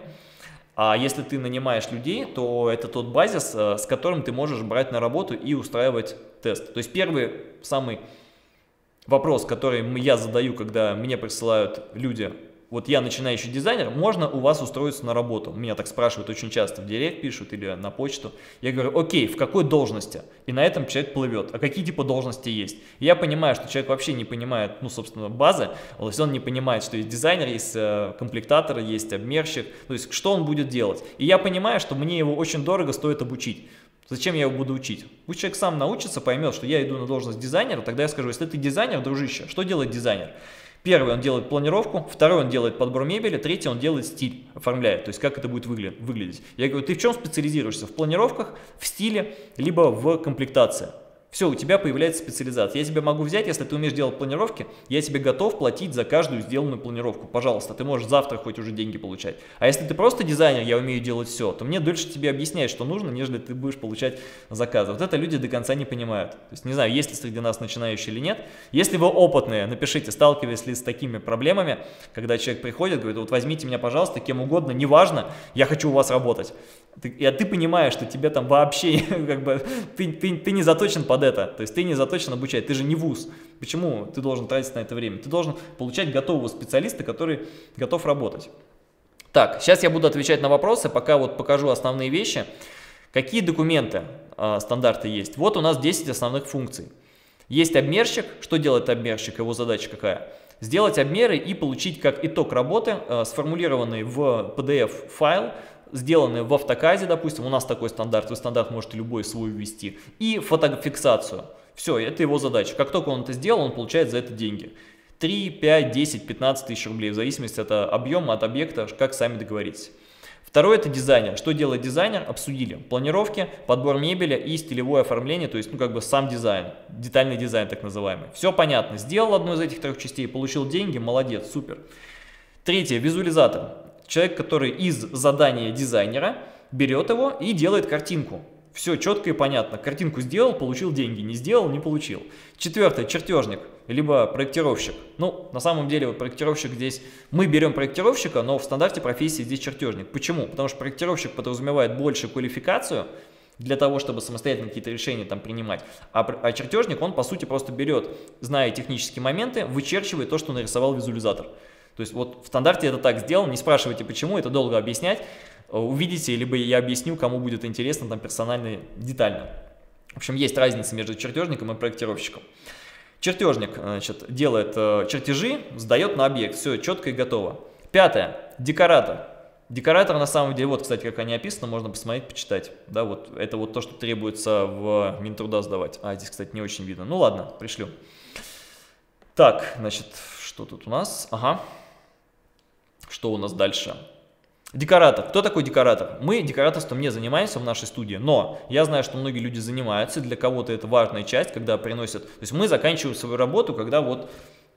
А если ты нанимаешь людей, то это тот базис, с которым ты можешь брать на работу и устраивать тест. То есть первый, самый вопрос, который я задаю, когда мне присылают люди, вот я начинающий дизайнер, можно у вас устроиться на работу? Меня так спрашивают очень часто, в директ пишут или на почту. Я говорю, окей, в какой должности? И на этом человек плывет. А какие типа должности есть? И я понимаю, что человек вообще не понимает, ну, собственно, базы. То есть он не понимает, что есть дизайнер, есть комплектатор, есть обмерщик. То есть что он будет делать? И я понимаю, что мне его очень дорого стоит обучить. Зачем я его буду учить? Пусть человек сам научится, поймет, что я иду на должность дизайнера, тогда я скажу, если ты дизайнер, дружище, что делает дизайнер? Первый, он делает планировку, второй, он делает подбор мебели, третий, он делает стиль, оформляет, то есть как это будет выглядеть. Я говорю, ты в чем специализируешься? В планировках, в стиле, либо в комплектации. Все, у тебя появляется специализация. Я тебя могу взять, если ты умеешь делать планировки, я тебе готов платить за каждую сделанную планировку. Пожалуйста, ты можешь завтра хоть уже деньги получать. А если ты просто дизайнер, я умею делать все, то мне дольше тебе объяснять, что нужно, нежели ты будешь получать заказы. Вот это люди до конца не понимают. То есть не знаю, есть ли среди нас начинающие или нет. Если вы опытные, напишите, сталкивались ли с такими проблемами, когда человек приходит, говорит, вот возьмите меня, пожалуйста, кем угодно, неважно, я хочу у вас работать. Ты, и, а ты понимаешь, что тебе там вообще, как бы, ты, ты, ты не заточен под это. То есть ты не заточен обучать, ты же не вуз. Почему ты должен тратить на это время? Ты должен получать готового специалиста, который готов работать. Так, сейчас я буду отвечать на вопросы, пока вот покажу основные вещи. Какие документы э, стандарты есть? Вот у нас десять основных функций. Есть обмерщик. Что делает обмерщик? Его задача какая? Сделать обмеры и получить как итог работы, э, сформулированный в пи ди эф файл, сделанный в автоказе, допустим, у нас такой стандарт, вы стандарт можете любой свой ввести, и фотофиксацию. Все, это его задача. Как только он это сделал, он получает за это деньги. три, пять, десять, пятнадцать тысяч рублей, в зависимости от объема, от объекта, как сами договоритесь. Второе – это дизайнер. Что делает дизайнер? Обсудили. Планировки, подбор мебели и стилевое оформление, то есть, ну, как бы сам дизайн, детальный дизайн так называемый. Все понятно. Сделал одну из этих трех частей, получил деньги, молодец, супер. Третье – визуализатор. Человек, который из задания дизайнера берет его и делает картинку. Все четко и понятно. Картинку сделал, получил деньги. Не сделал, не получил. Четвертое – чертежник, либо проектировщик. Ну, на самом деле, вот проектировщик здесь... Мы берем проектировщика, но в стандарте профессии здесь чертежник. Почему? Потому что проектировщик подразумевает большую квалификацию для того, чтобы самостоятельно какие-то решения там принимать. А, а чертежник, он, по сути, просто берет, зная технические моменты, вычерчивает то, что нарисовал визуализатор. То есть вот в стандарте это так сделано. Не спрашивайте, почему, это долго объяснять. Увидите, либо я объясню, кому будет интересно, там персонально и детально. В общем, есть разница между чертежником и проектировщиком. Чертежник, значит, делает э, чертежи, сдает на объект, все четко и готово. Пятое. Декоратор. Декоратор на самом деле, вот, кстати, как они описаны, можно посмотреть, почитать. Да, вот это вот то, что требуется в Минтруда сдавать. А, здесь, кстати, не очень видно. Ну ладно, пришлю. Так, значит, что тут у нас? Ага. Что у нас дальше? Декоратор. Кто такой декоратор? Мы декораторством не занимаемся в нашей студии, но я знаю, что многие люди занимаются, для кого-то это важная часть, когда приносят... То есть мы заканчиваем свою работу, когда вот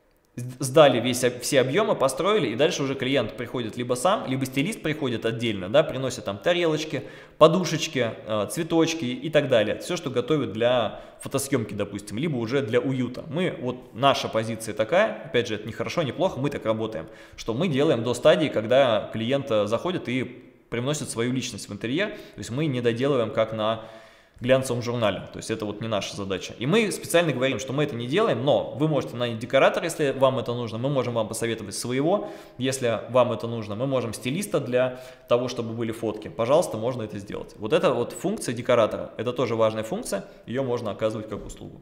сдали весь, все объемы, построили, и дальше уже клиент приходит либо сам, либо стилист приходит отдельно, да, приносит там тарелочки, подушечки, цветочки и так далее. Все, что готовят для фотосъемки, допустим, либо уже для уюта. Мы, вот наша позиция такая, опять же, это не хорошо, не плохо, мы так работаем, что мы делаем до стадии, когда клиент заходит и привносит свою личность в интерьер, то есть мы не доделываем как на глянцевом журнале, то есть это вот не наша задача. И мы специально говорим, что мы это не делаем, но вы можете нанять декоратора, если вам это нужно, мы можем вам посоветовать своего, если вам это нужно, мы можем стилиста для того, чтобы были фотки, пожалуйста, можно это сделать. Вот это вот функция декоратора, это тоже важная функция, ее можно оказывать как услугу.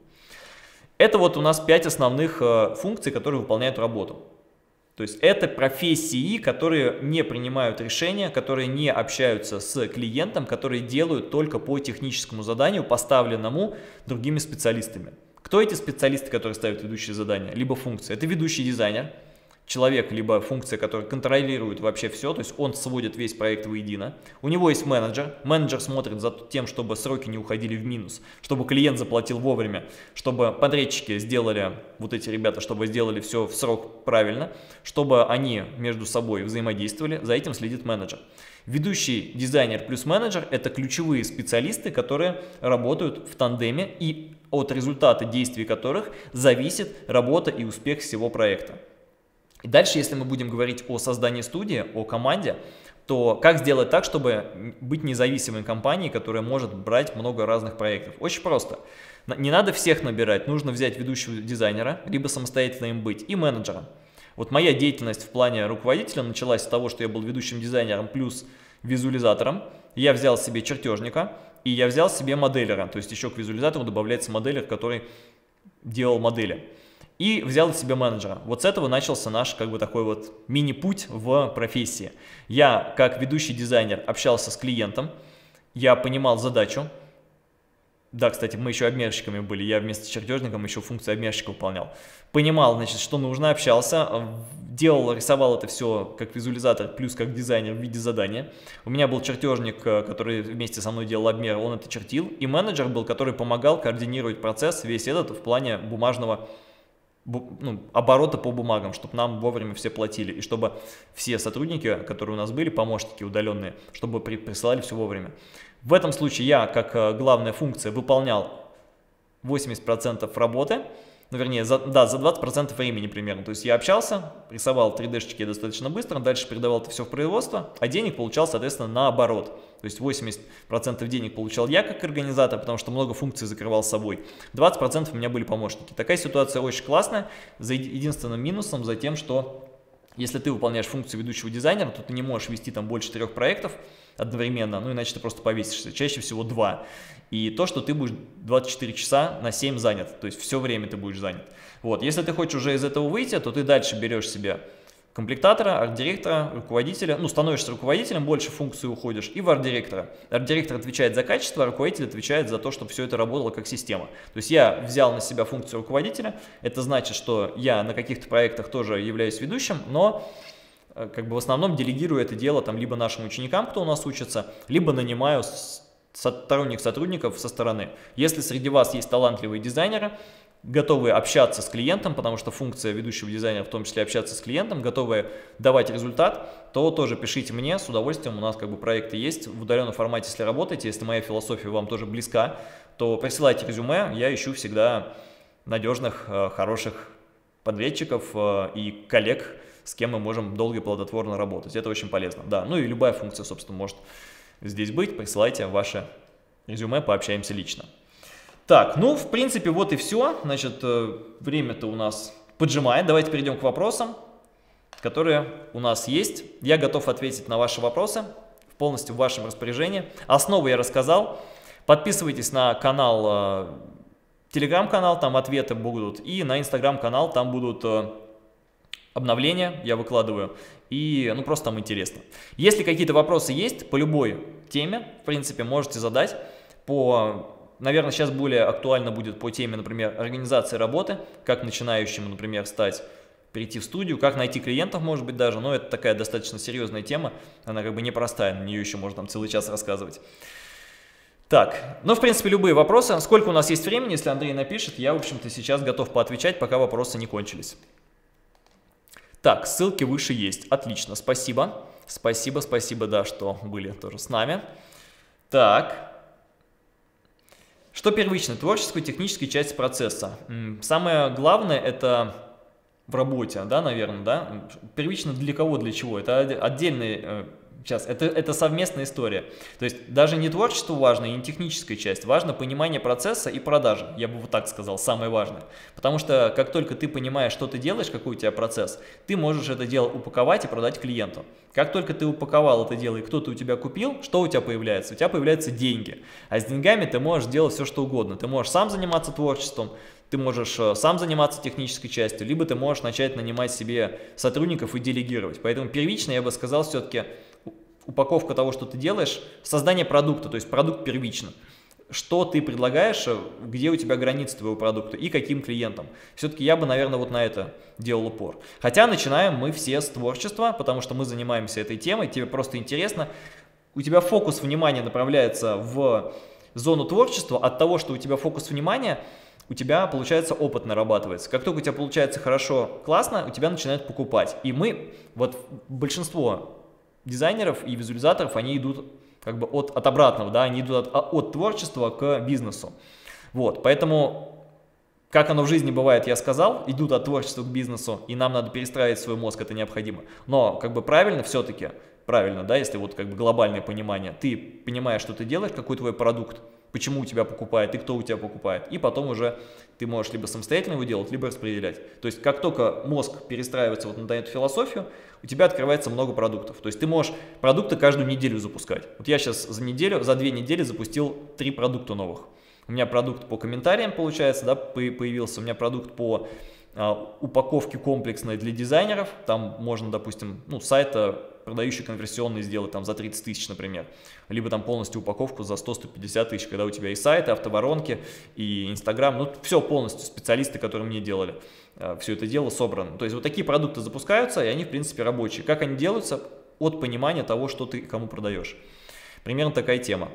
Это вот у нас пять основных э, функций, которые выполняют работу. То есть это профессии, которые не принимают решения, которые не общаются с клиентом, которые делают только по техническому заданию, поставленному другими специалистами. Кто эти специалисты, которые ставят ведущие задания? Либо функции. Это ведущий дизайнер, человек, либо функция, которая контролирует вообще все, то есть он сводит весь проект воедино. У него есть менеджер. Менеджер смотрит за тем, чтобы сроки не уходили в минус, чтобы клиент заплатил вовремя, чтобы подрядчики сделали, вот эти ребята, чтобы сделали все в срок правильно, чтобы они между собой взаимодействовали. За этим следит менеджер. Ведущий дизайнер плюс менеджер – это ключевые специалисты, которые работают в тандеме и от результата действий которых зависит работа и успех всего проекта. И дальше, если мы будем говорить о создании студии, о команде, то как сделать так, чтобы быть независимой компанией, которая может брать много разных проектов? Очень просто. Не надо всех набирать, нужно взять ведущего дизайнера, либо самостоятельно им быть, и менеджера. Вот моя деятельность в плане руководителя началась с того, что я был ведущим дизайнером плюс визуализатором. Я взял себе чертежника, и я взял себе моделера, то есть еще к визуализатору добавляется моделер, который делал модели. И взял себе менеджера. Вот с этого начался наш как бы такой вот мини-путь в профессии. Я, как ведущий дизайнер, общался с клиентом, я понимал задачу. Да, кстати, мы еще обмерщиками были, я вместе с чертежником еще функцию обмерщика выполнял. Понимал, значит, что нужно, общался, делал, рисовал это все как визуализатор, плюс как дизайнер в виде задания. У меня был чертежник, который вместе со мной делал обмер, он это чертил. И менеджер был, который помогал координировать процесс весь этот в плане бумажного ну, оборота по бумагам, чтобы нам вовремя все платили, и чтобы все сотрудники, которые у нас были, помощники удаленные, чтобы при, присылали все вовремя. В этом случае я, как главная функция, выполнял восемьдесят процентов работы, ну, вернее, за, да, за двадцать процентов времени примерно. То есть я общался, рисовал три дэ-шечки достаточно быстро, дальше передавал это все в производство, а денег получал, соответственно, наоборот. То есть восемьдесят процентов денег получал я как организатор, потому что много функций закрывал с собой. двадцать процентов у меня были помощники. Такая ситуация очень классная, за единственным минусом, за тем, что если ты выполняешь функцию ведущего дизайнера, то ты не можешь вести там больше трех проектов одновременно, ну иначе ты просто повесишься, чаще всего два. И то, что ты будешь двадцать четыре часа на семь занят, то есть все время ты будешь занят. Вот, если ты хочешь уже из этого выйти, то ты дальше берешь себе комплектатора, арт-директора, руководителя, ну становишься руководителем, больше функций уходишь, и в арт-директора. Арт-директор отвечает за качество, а руководитель отвечает за то, чтобы все это работало как система. То есть я взял на себя функцию руководителя, это значит, что я на каких-то проектах тоже являюсь ведущим, но как бы в основном делегирую это дело там либо нашим ученикам, кто у нас учится, либо нанимаю сторонних сотрудников со стороны. Если среди вас есть талантливые дизайнеры, готовые общаться с клиентом, потому что функция ведущего дизайнера в том числе общаться с клиентом, готовые давать результат, то тоже пишите мне, с удовольствием. У нас как бы проекты есть в удаленном формате, если работаете, если моя философия вам тоже близка, то присылайте резюме, я ищу всегда надежных, хороших подрядчиков и коллег, с кем мы можем долго и плодотворно работать. Это очень полезно. Да, ну и любая функция, собственно, может здесь быть. Присылайте ваше резюме, пообщаемся лично. Так, ну, в принципе, вот и все. Значит, время-то у нас поджимает. Давайте перейдем к вопросам, которые у нас есть. Я готов ответить на ваши вопросы, полностью в вашем распоряжении. Основу я рассказал. Подписывайтесь на канал, телеграм-канал, там ответы будут, и на инстаграм-канал, там будут обновления, я выкладываю, и ну просто там интересно. Если какие-то вопросы есть по любой теме, в принципе, можете задать. По, наверное, сейчас более актуально будет по теме, например, организации работы, как начинающему, например, стать, перейти в студию, как найти клиентов, может быть, даже, но это такая достаточно серьезная тема, она как бы непростая, на нее еще можно там целый час рассказывать. Так, ну, в принципе, любые вопросы. Сколько у нас есть времени, если Андрей напишет, я, в общем-то, сейчас готов поотвечать, пока вопросы не кончились. Так, ссылки выше есть. Отлично, спасибо. Спасибо, спасибо, да, что были тоже с нами. Так. Что первично? Творческую, техническую часть процесса. Самое главное это в работе, да, наверное, да. Первично для кого, для чего? Это отдельный... Сейчас, это, это совместная история. То есть даже не творчество важно, и не техническая часть. Важно понимание процесса и продажи. Я бы вот так сказал, самое важное. Потому что как только ты понимаешь, что ты делаешь, какой у тебя процесс, ты можешь это дело упаковать и продать клиенту. Как только ты упаковал это дело и кто-то у тебя купил, что у тебя появляется? У тебя появляются деньги. А с деньгами ты можешь делать все, что угодно. Ты можешь сам заниматься творчеством, ты можешь сам заниматься технической частью, либо ты можешь начать нанимать себе сотрудников и делегировать. Поэтому первично я бы сказал все-таки упаковка того, что ты делаешь, создание продукта, то есть продукт первично. Что ты предлагаешь, где у тебя границы твоего продукта и каким клиентам. Все-таки я бы, наверное, вот на это делал упор. Хотя начинаем мы все с творчества, потому что мы занимаемся этой темой, тебе просто интересно. У тебя фокус внимания направляется в зону творчества от того, что у тебя фокус внимания, у тебя, получается, опыт нарабатывается. Как только у тебя получается хорошо, классно, у тебя начинают покупать. И мы, вот большинство дизайнеров и визуализаторов, они идут как бы от, от обратного, да, они идут от, от творчества к бизнесу. Вот, поэтому, как оно в жизни бывает, я сказал, идут от творчества к бизнесу, и нам надо перестраивать свой мозг, это необходимо. Но как бы правильно все-таки, правильно, да, если вот как бы глобальное понимание, ты понимаешь, что ты делаешь, какой твой продукт, почему у тебя покупает и кто у тебя покупает, и потом уже ты можешь либо самостоятельно его делать, либо распределять. То есть как только мозг перестраивается вот на эту философию, у тебя открывается много продуктов. То есть ты можешь продукты каждую неделю запускать. Вот я сейчас за неделю, за две недели запустил три продукта новых. У меня продукт по комментариям, получается, да, появился, у меня продукт по а, упаковке комплексной для дизайнеров. Там можно, допустим, ну, сайта, продающий конверсионный, сделать там за тридцать тысяч, например. Либо там полностью упаковку за сто — сто пятьдесят тысяч, когда у тебя и сайты, автоворонки, и Инстаграм. Ну, все полностью, специалисты, которые мне делали. Все это дело собрано. То есть вот такие продукты запускаются, и они, в принципе, рабочие. Как они делаются? От понимания того, что ты кому продаешь. Примерно такая тема.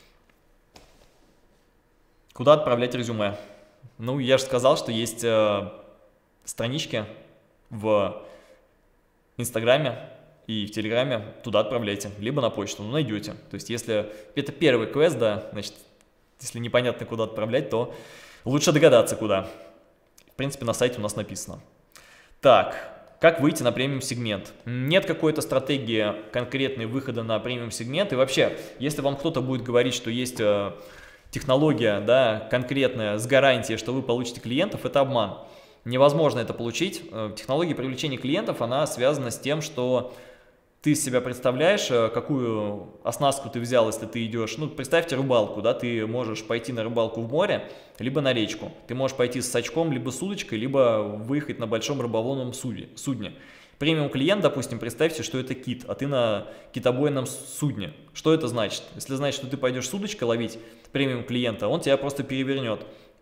Куда отправлять резюме? Ну, я же сказал, что есть э, странички в Инстаграме и в Телеграме. Туда отправляйте. Либо на почту, ну, найдете. То есть если это первый квест, да, значит, если непонятно, куда отправлять, то лучше догадаться, куда. В принципе, на сайте у нас написано. Так. Как выйти на премиум-сегмент? Нет какой-то стратегии конкретной выхода на премиум-сегмент. И вообще, если вам кто-то будет говорить, что есть э, технология, да, конкретная, с гарантией, что вы получите клиентов, это обман. Невозможно это получить. Э, технология привлечения клиентов, она связана с тем, что ты из себя представляешь, какую оснастку ты взял, если ты идешь. Ну, представьте рыбалку, да, ты можешь пойти на рыбалку в море, либо на речку. Ты можешь пойти с сачком, либо с удочкой, либо выехать на большом рыболовном судне. Премиум клиент, допустим, представьте, что это кит, а ты на китобойном судне. Что это значит? Если значит, что ты пойдешь с удочкой ловить премиум клиента, он тебя просто перевернет.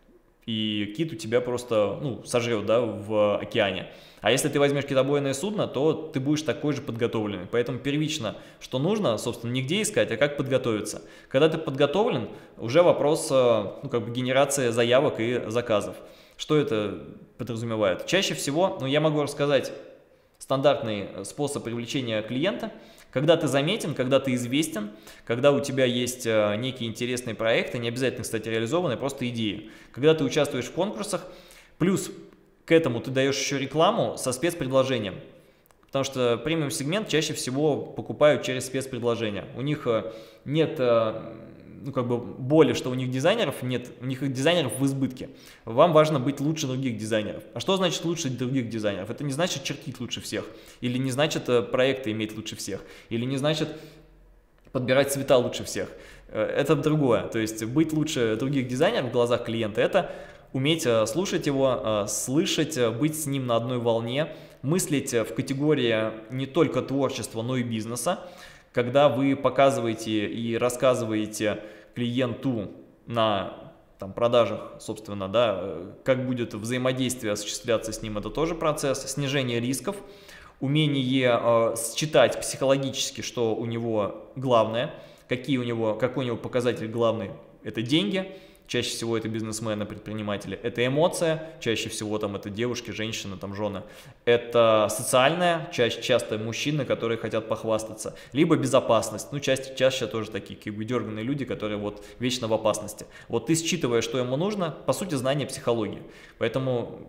И кит у тебя просто, ну, сожрет, да, в океане. А если ты возьмешь китобойное судно, то ты будешь такой же подготовленный. Поэтому первично, что нужно, собственно, не где искать, а как подготовиться. Когда ты подготовлен, уже вопрос, ну, как бы генерации заявок и заказов. Что это подразумевает? Чаще всего, ну, я могу рассказать стандартный способ привлечения клиента. Когда ты заметен, когда ты известен, когда у тебя есть некие интересные проекты, не обязательно, кстати, реализованные, просто идеи. Когда ты участвуешь в конкурсах, плюс к этому ты даешь еще рекламу со спецпредложением. Потому что премиум-сегмент чаще всего покупают через спецпредложения. У них нет, ну, как бы боли, что у них дизайнеров нет, у них дизайнеров в избытке. Вам важно быть лучше других дизайнеров. А что значит лучше других дизайнеров? Это не значит чертить лучше всех, или не значит проекты иметь лучше всех, или не значит подбирать цвета лучше всех. Это другое. То есть быть лучше других дизайнеров в глазах клиента – это уметь слушать его, слышать, быть с ним на одной волне, мыслить в категории не только творчества, но и бизнеса. Когда вы показываете и рассказываете клиенту на там, продажах, собственно, да, как будет взаимодействие осуществляться с ним, это тоже процесс, снижение рисков, умение э, считать психологически, что у него главное, какие у него, какой у него показатель главный, это деньги. Чаще всего это бизнесмены, предприниматели. Это эмоция, чаще всего там это девушки, женщины, там жены. Это социальная, чаще, часто мужчины, которые хотят похвастаться. Либо безопасность. Ну, чаще, чаще тоже такие как бы дерганные люди, которые вот вечно в опасности. Вот ты считываешь, что ему нужно, по сути, знание психологии. Поэтому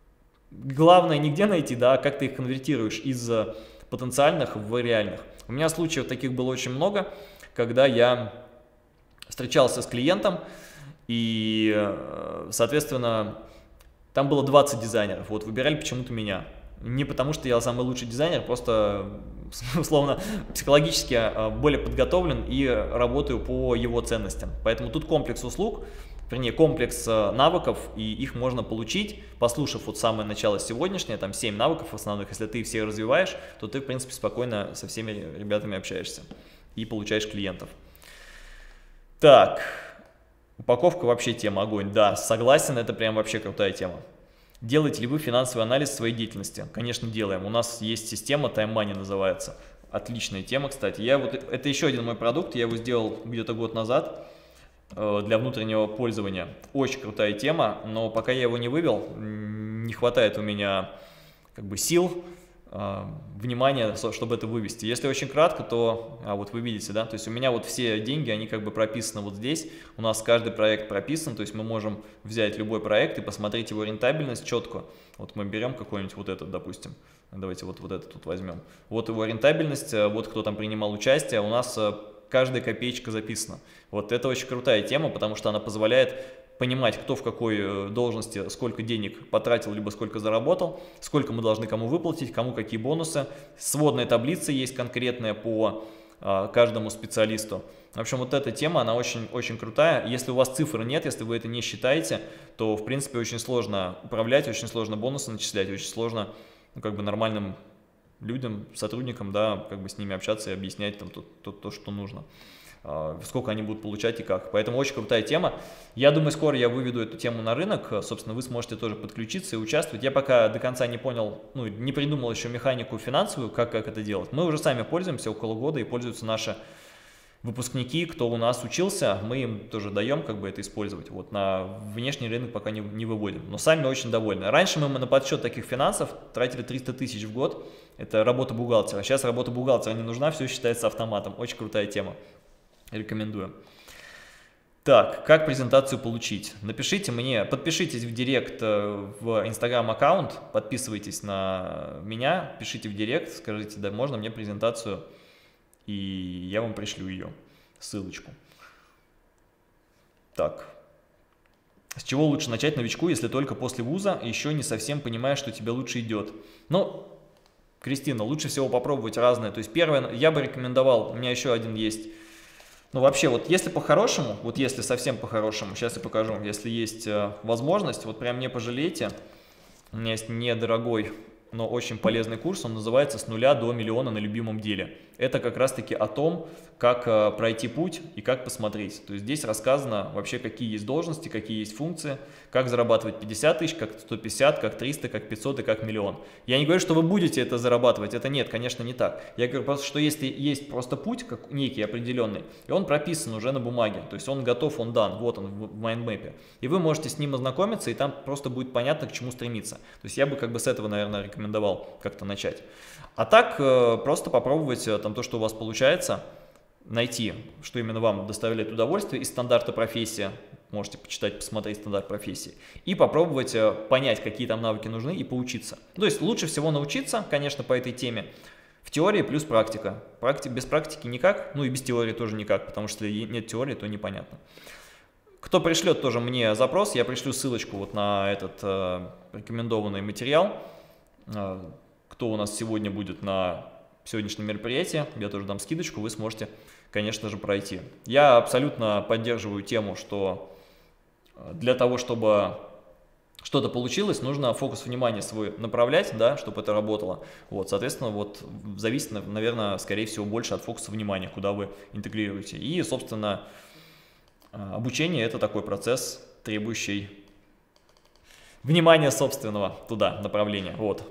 главное не где найти, да, а как ты их конвертируешь из потенциальных в реальных. У меня случаев таких было очень много, когда я встречался с клиентом, и, соответственно, там было двадцать дизайнеров, вот, выбирали почему-то меня. Не потому, что я самый лучший дизайнер, просто, условно, психологически более подготовлен и работаю по его ценностям. Поэтому тут комплекс услуг, вернее, комплекс навыков, и их можно получить, послушав вот самое начало сегодняшнее, там семь навыков основных. Если ты все развиваешь, то ты, в принципе, спокойно со всеми ребятами общаешься и получаешь клиентов. Так... Упаковка вообще тема огонь. Да, согласен, это прям вообще крутая тема. Делаете ли вы финансовый анализ своей деятельности? Конечно, делаем. У нас есть система, Time Money называется. Отличная тема, кстати. Я вот, это еще один мой продукт, я его сделал где-то год назад э, для внутреннего пользования. Очень крутая тема, но пока я его не вывел, не хватает у меня как бы сил, внимание, чтобы это вывести. Если очень кратко, то а вот вы видите, да, то есть у меня вот все деньги, они как бы прописаны вот здесь, у нас каждый проект прописан, то есть мы можем взять любой проект и посмотреть его рентабельность четко. Вот мы берем какой-нибудь вот этот, допустим, давайте вот, вот этот тут возьмем. Вот его рентабельность, вот кто там принимал участие, у нас каждая копеечка записана. Вот это очень крутая тема, потому что она позволяет понимать, кто в какой должности, сколько денег потратил, либо сколько заработал, сколько мы должны кому выплатить, кому какие бонусы. Сводная таблица есть конкретная по а, каждому специалисту. В общем, вот эта тема, она очень, очень крутая. Если у вас цифр нет, если вы это не считаете, то, в принципе, очень сложно управлять, очень сложно бонусы начислять, очень сложно, ну, как бы нормальным людям, сотрудникам, да, как бы с ними общаться и объяснять там то, то, то что нужно. Сколько они будут получать и как. Поэтому очень крутая тема. Я думаю, скоро я выведу эту тему на рынок. Собственно, вы сможете тоже подключиться и участвовать. Я пока до конца не понял, ну, не придумал еще механику финансовую, как, как это делать. Мы уже сами пользуемся около года, и пользуются наши выпускники, кто у нас учился. Мы им тоже даем как бы это использовать. Вот на внешний рынок пока не, не выводим. Но сами очень довольны. Раньше мы на подсчет таких финансов тратили триста тысяч в год. Это работа бухгалтера. Сейчас работа бухгалтера не нужна, все считается автоматом. Очень крутая тема. Рекомендую. Так, как презентацию получить? Напишите мне, подпишитесь в директ в Instagram аккаунт, подписывайтесь на меня, пишите в директ, скажите, да, можно мне презентацию, и я вам пришлю ее, ссылочку. Так, с чего лучше начать новичку, если только после вуза, еще не совсем понимаешь, что тебе лучше идет? Ну, Кристина, лучше всего попробовать разное. То есть первое, я бы рекомендовал, у меня еще один есть. Ну, вообще, вот если по-хорошему, вот если совсем по-хорошему, сейчас я покажу, если есть э, возможность, вот прям не пожалейте, у меня есть недорогой, но очень полезный курс, он называется «С нуля до миллиона на любимом деле». Это как раз-таки о том, как э, пройти путь и как посмотреть. То есть здесь рассказано вообще, какие есть должности, какие есть функции, как зарабатывать пятьдесят тысяч, как сто пятьдесят, как триста, как пятьсот и как миллион. Я не говорю, что вы будете это зарабатывать, это нет, конечно, не так. Я говорю просто, что если есть просто путь, как некий определенный, и он прописан уже на бумаге, то есть он готов, он дан, вот он в майндмэпе, и вы можете с ним ознакомиться, и там просто будет понятно, к чему стремиться. То есть я бы как бы с этого, наверное, рекомендовал как-то начать. А так, э, просто попробовать э, там то, что у вас получается, найти, что именно вам доставляет удовольствие из стандарта профессии, можете почитать, посмотреть стандарт профессии, и попробовать э, понять, какие там навыки нужны, и поучиться. То есть лучше всего научиться, конечно, по этой теме, в теории плюс практика. Практи- без практики никак, ну и без теории тоже никак, потому что если нет теории, то непонятно. Кто пришлет тоже мне запрос, я пришлю ссылочку вот на этот э, рекомендованный материал, э, кто у нас сегодня будет на сегодняшнем мероприятии, я тоже дам скидочку, вы сможете, конечно же, пройти. Я абсолютно поддерживаю тему, что для того, чтобы что-то получилось, нужно фокус внимания свой направлять, да, чтобы это работало. Вот, соответственно, вот зависит, наверное, скорее всего, больше от фокуса внимания, куда вы интегрируете. И, собственно, обучение – это такой процесс, требующий внимания собственного туда, направления. Вот.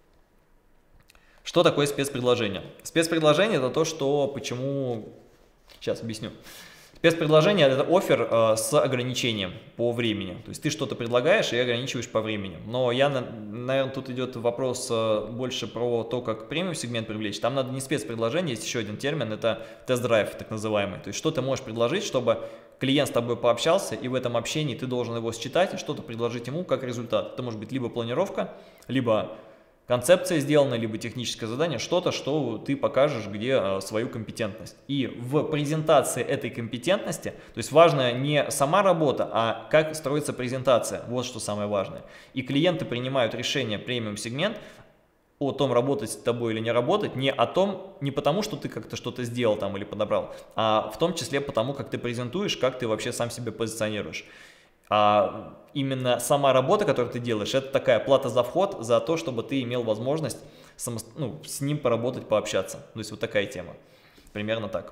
Что такое спецпредложение? Спецпредложение – это то, что, почему… Сейчас объясню. Спецпредложение – это оффер э, с ограничением по времени. То есть ты что-то предлагаешь и ограничиваешь по времени. Но я, наверное, тут идет вопрос э, больше про то, как премиум-сегмент привлечь. Там надо не спецпредложение, есть еще один термин – это тест-драйв, так называемый. То есть что ты можешь предложить, чтобы клиент с тобой пообщался, и в этом общении ты должен его считать и что-то предложить ему как результат. Это может быть либо планировка, либо… концепция сделана, либо техническое задание, что-то, что ты покажешь, где а, свою компетентность. И в презентации этой компетентности, то есть важная не сама работа, а как строится презентация, вот что самое важное. И клиенты принимают решение премиум-сегмент о том, работать с тобой или не работать, не о том, не потому, что ты как-то что-то сделал там или подобрал, а в том числе потому, как ты презентуешь, как ты вообще сам себя позиционируешь. А именно сама работа, которую ты делаешь, это такая плата за вход, за то, чтобы ты имел возможность само, ну, с ним поработать, пообщаться. То есть вот такая тема. Примерно так.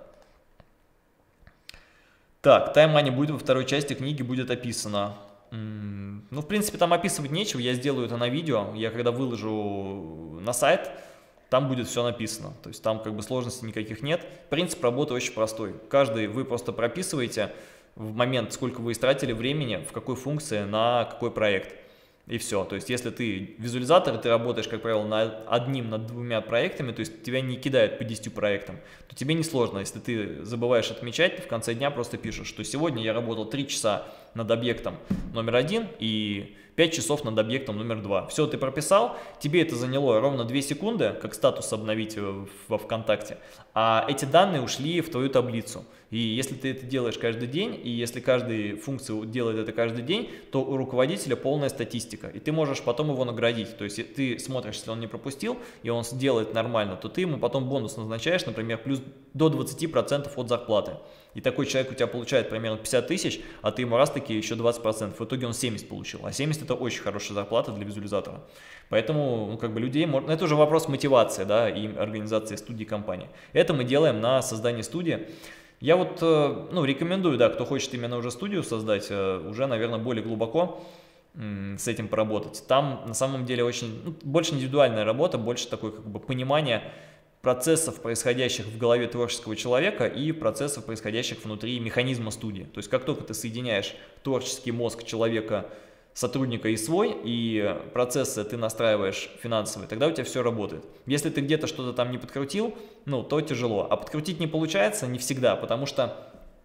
Так, тайм-мани будет во второй части книги, будет описано. М-м, ну, в принципе, там описывать нечего, я сделаю это на видео. Я когда выложу на сайт, там будет все написано. То есть там как бы сложностей никаких нет. Принцип работы очень простой. Каждый вы просто прописываете в момент, сколько вы истратили времени, в какой функции, на какой проект. И все. То есть, если ты визуализатор, ты работаешь, как правило, над одним, над двумя проектами, то есть тебя не кидают по десяти проектам, то тебе несложно. Если ты забываешь отмечать, ты в конце дня просто пишешь, что сегодня я работал три часа над объектом номер один и пять часов над объектом номер два. Все, ты прописал, тебе это заняло ровно две секунды, как статус обновить во ВКонтакте, а эти данные ушли в твою таблицу. И если ты это делаешь каждый день, и если каждая функция делает это каждый день, то у руководителя полная статистика, и ты можешь потом его наградить. То есть ты смотришь, если он не пропустил, и он делает нормально, то ты ему потом бонус назначаешь, например, плюс до двадцати процентов от зарплаты. И такой человек у тебя получает примерно пятьдесят тысяч, а ты ему раз таки еще двадцать процентов. В итоге он семьдесят получил. А семьдесят это очень хорошая зарплата для визуализатора. Поэтому, ну, как бы людей можно… Это уже вопрос мотивации, да, и организации студии компании. Это мы делаем на создании студии. Я вот, ну, рекомендую, да, кто хочет именно уже студию создать, уже, наверное, более глубоко с этим поработать. Там на самом деле очень, ну, больше индивидуальная работа, больше такое как бы понимание процессов, происходящих в голове творческого человека, и процессов, происходящих внутри механизма студии. То есть как только ты соединяешь творческий мозг человека, сотрудника и свой, и процессы ты настраиваешь финансовые, тогда у тебя все работает. Если ты где-то что-то там не подкрутил, ну, то тяжело. А подкрутить не получается не всегда, потому что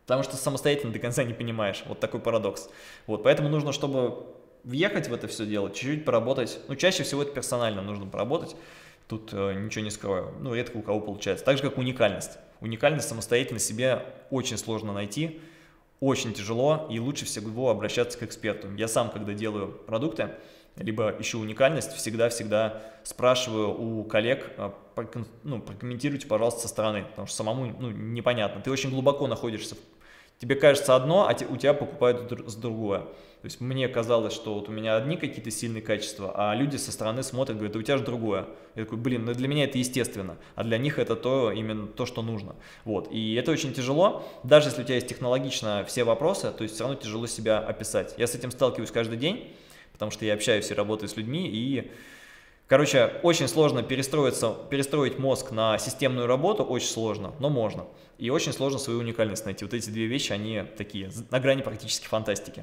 Потому что самостоятельно до конца не понимаешь. Вот такой парадокс. Вот, поэтому нужно, чтобы въехать в это все дело, чуть-чуть поработать. Ну, чаще всего это персонально нужно поработать. Тут э, ничего не скрою. Ну, редко у кого получается. Так же, как уникальность. Уникальность самостоятельно себе очень сложно найти, очень тяжело, и лучше всего обращаться к эксперту. Я сам, когда делаю продукты, либо ищу уникальность, всегда-всегда спрашиваю у коллег, ну, прокомментируйте, пожалуйста, со стороны, потому что самому, ну, непонятно. Ты очень глубоко находишься в... Тебе кажется одно, а у тебя покупают с другое. То есть мне казалось, что вот у меня одни какие-то сильные качества, а люди со стороны смотрят, говорят, да у тебя же другое. Я такой, блин, ну для меня это естественно, а для них это то, именно то, что нужно. Вот, и это очень тяжело, даже если у тебя есть технологично все вопросы, то есть все равно тяжело себя описать. Я с этим сталкиваюсь каждый день, потому что я общаюсь и работаю с людьми, и... Короче, очень сложно перестроиться, перестроить мозг на системную работу, очень сложно, но можно. И очень сложно свою уникальность найти. Вот эти две вещи, они такие, на грани практически фантастики.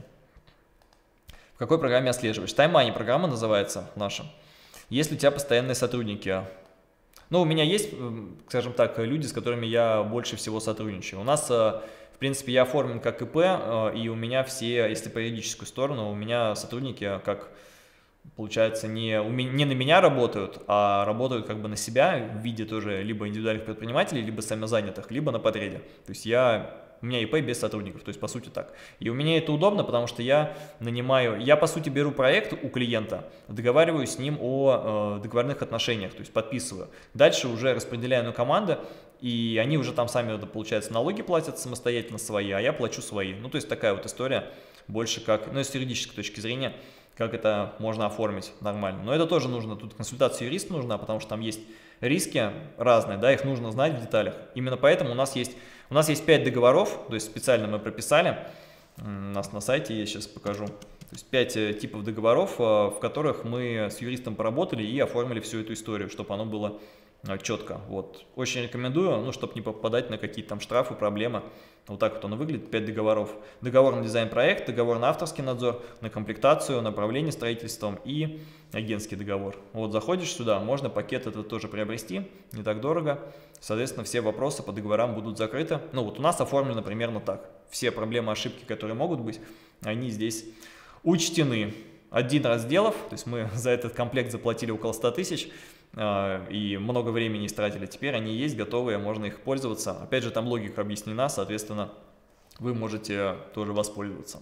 В какой программе отслеживаешь? TimeMoney программа называется наша. Если у тебя постоянные сотрудники. Ну, у меня есть, скажем так, люди, с которыми я больше всего сотрудничаю. У нас, в принципе, я оформлен как ИП, и у меня все, если по юридическую сторону, у меня сотрудники как... Получается, не, не на меня работают, а работают как бы на себя в виде тоже либо индивидуальных предпринимателей, либо самозанятых, либо на подряде. То есть я, у меня ИП без сотрудников, то есть по сути так. И у меня это удобно, потому что я нанимаю, я по сути беру проект у клиента, договариваюсь с ним о э, договорных отношениях, то есть подписываю. Дальше уже распределяю на команды, и они уже там сами, получается, налоги платят самостоятельно свои, а я плачу свои. Ну то есть такая вот история, больше как, ну с юридической точки зрения, как это можно оформить нормально. Но это тоже нужно, тут консультация юриста нужна, потому что там есть риски разные, да, их нужно знать в деталях. Именно поэтому у нас есть, у нас есть пять договоров, то есть специально мы прописали, у нас на сайте, я сейчас покажу, то есть пять типов договоров, в которых мы с юристом поработали и оформили всю эту историю, чтобы оно было четко. Вот. Очень рекомендую, ну, чтобы не попадать на какие-то там штрафы, проблемы. Вот так вот оно выглядит, пять договоров. Договор на дизайн-проект, договор на авторский надзор, на комплектацию, на управление строительством и агентский договор. Вот заходишь сюда, можно пакет этот тоже приобрести, не так дорого. Соответственно, все вопросы по договорам будут закрыты. Ну вот у нас оформлено примерно так. Все проблемы, ошибки, которые могут быть, они здесь учтены. Один раз сделав, то есть мы за этот комплект заплатили около ста тысяч, и много времени истратили. Теперь они есть, готовые, можно их пользоваться. Опять же, там логика объяснена, соответственно, вы можете тоже воспользоваться.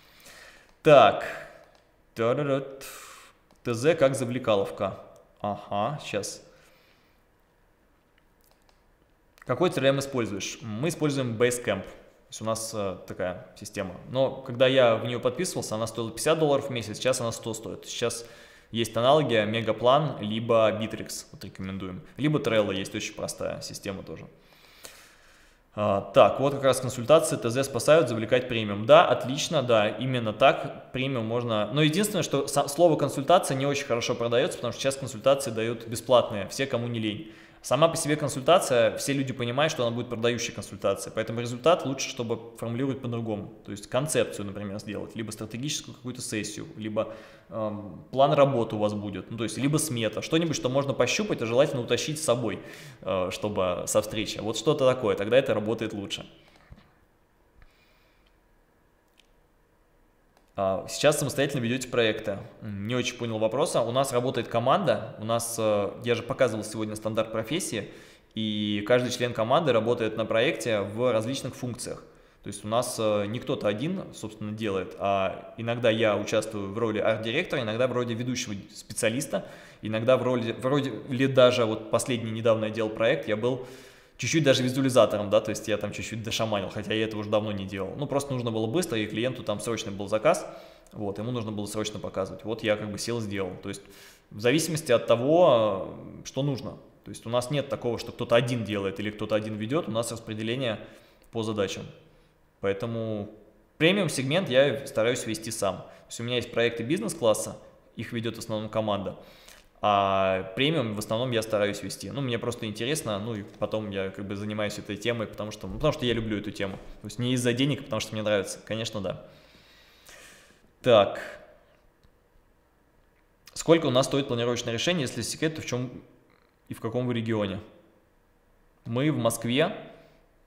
Так. ТЗ как завлекаловка. Ага, сейчас. Какой си эр эм используешь? Мы используем Basecamp. То есть у нас э, такая система. Но когда я в нее подписывался, она стоила пятьдесят долларов в месяц, сейчас она сто стоит. Сейчас есть аналоги Мегаплан, либо Bittrex, вот рекомендуем. Либо Trello, есть очень простая система тоже. А, так, вот как раз консультации ТЗ спасают, завлекать премиум. Да, отлично, да, именно так премиум можно... Но единственное, что слово консультация не очень хорошо продается, потому что сейчас консультации дают бесплатные, все, кому не лень. Сама по себе консультация, все люди понимают, что она будет продающей консультацией, поэтому результат лучше, чтобы формулировать по-другому. То есть концепцию, например, сделать, либо стратегическую какую-то сессию, либо эм, план работы у вас будет, ну, то есть либо смета, что-нибудь, что можно пощупать, а желательно утащить с собой, э, чтобы со встречи. Вот что-то такое, тогда это работает лучше. Сейчас самостоятельно ведете проекты. Не очень понял вопроса. У нас работает команда. У нас, я же показывал сегодня стандарт профессии, и каждый член команды работает на проекте в различных функциях. То есть у нас не кто-то один, собственно, делает, а иногда я участвую в роли арт-директора, иногда в роли ведущего специалиста, иногда в роли, вроде ли даже вот последний недавно я делал проект, я был чуть-чуть даже визуализатором, да, то есть я там чуть-чуть дошаманил, хотя я этого уже давно не делал. Ну, просто нужно было быстро, и клиенту там срочно был заказ, вот, ему нужно было срочно показывать. Вот я как бы сел, сделал. То есть в зависимости от того, что нужно. То есть у нас нет такого, что кто-то один делает или кто-то один ведет, у нас распределение по задачам. Поэтому премиум-сегмент я стараюсь вести сам. То есть у меня есть проекты бизнес-класса, их ведет в основном команда. А премиум в основном я стараюсь вести. Ну, мне просто интересно, ну и потом я как бы занимаюсь этой темой, потому что, ну, потому что я люблю эту тему. То есть не из-за денег, а потому что мне нравится. Конечно, да. Так. Сколько у нас стоит планировочное решение? Если секрет, то в чем и в каком вы регионе? Мы в Москве.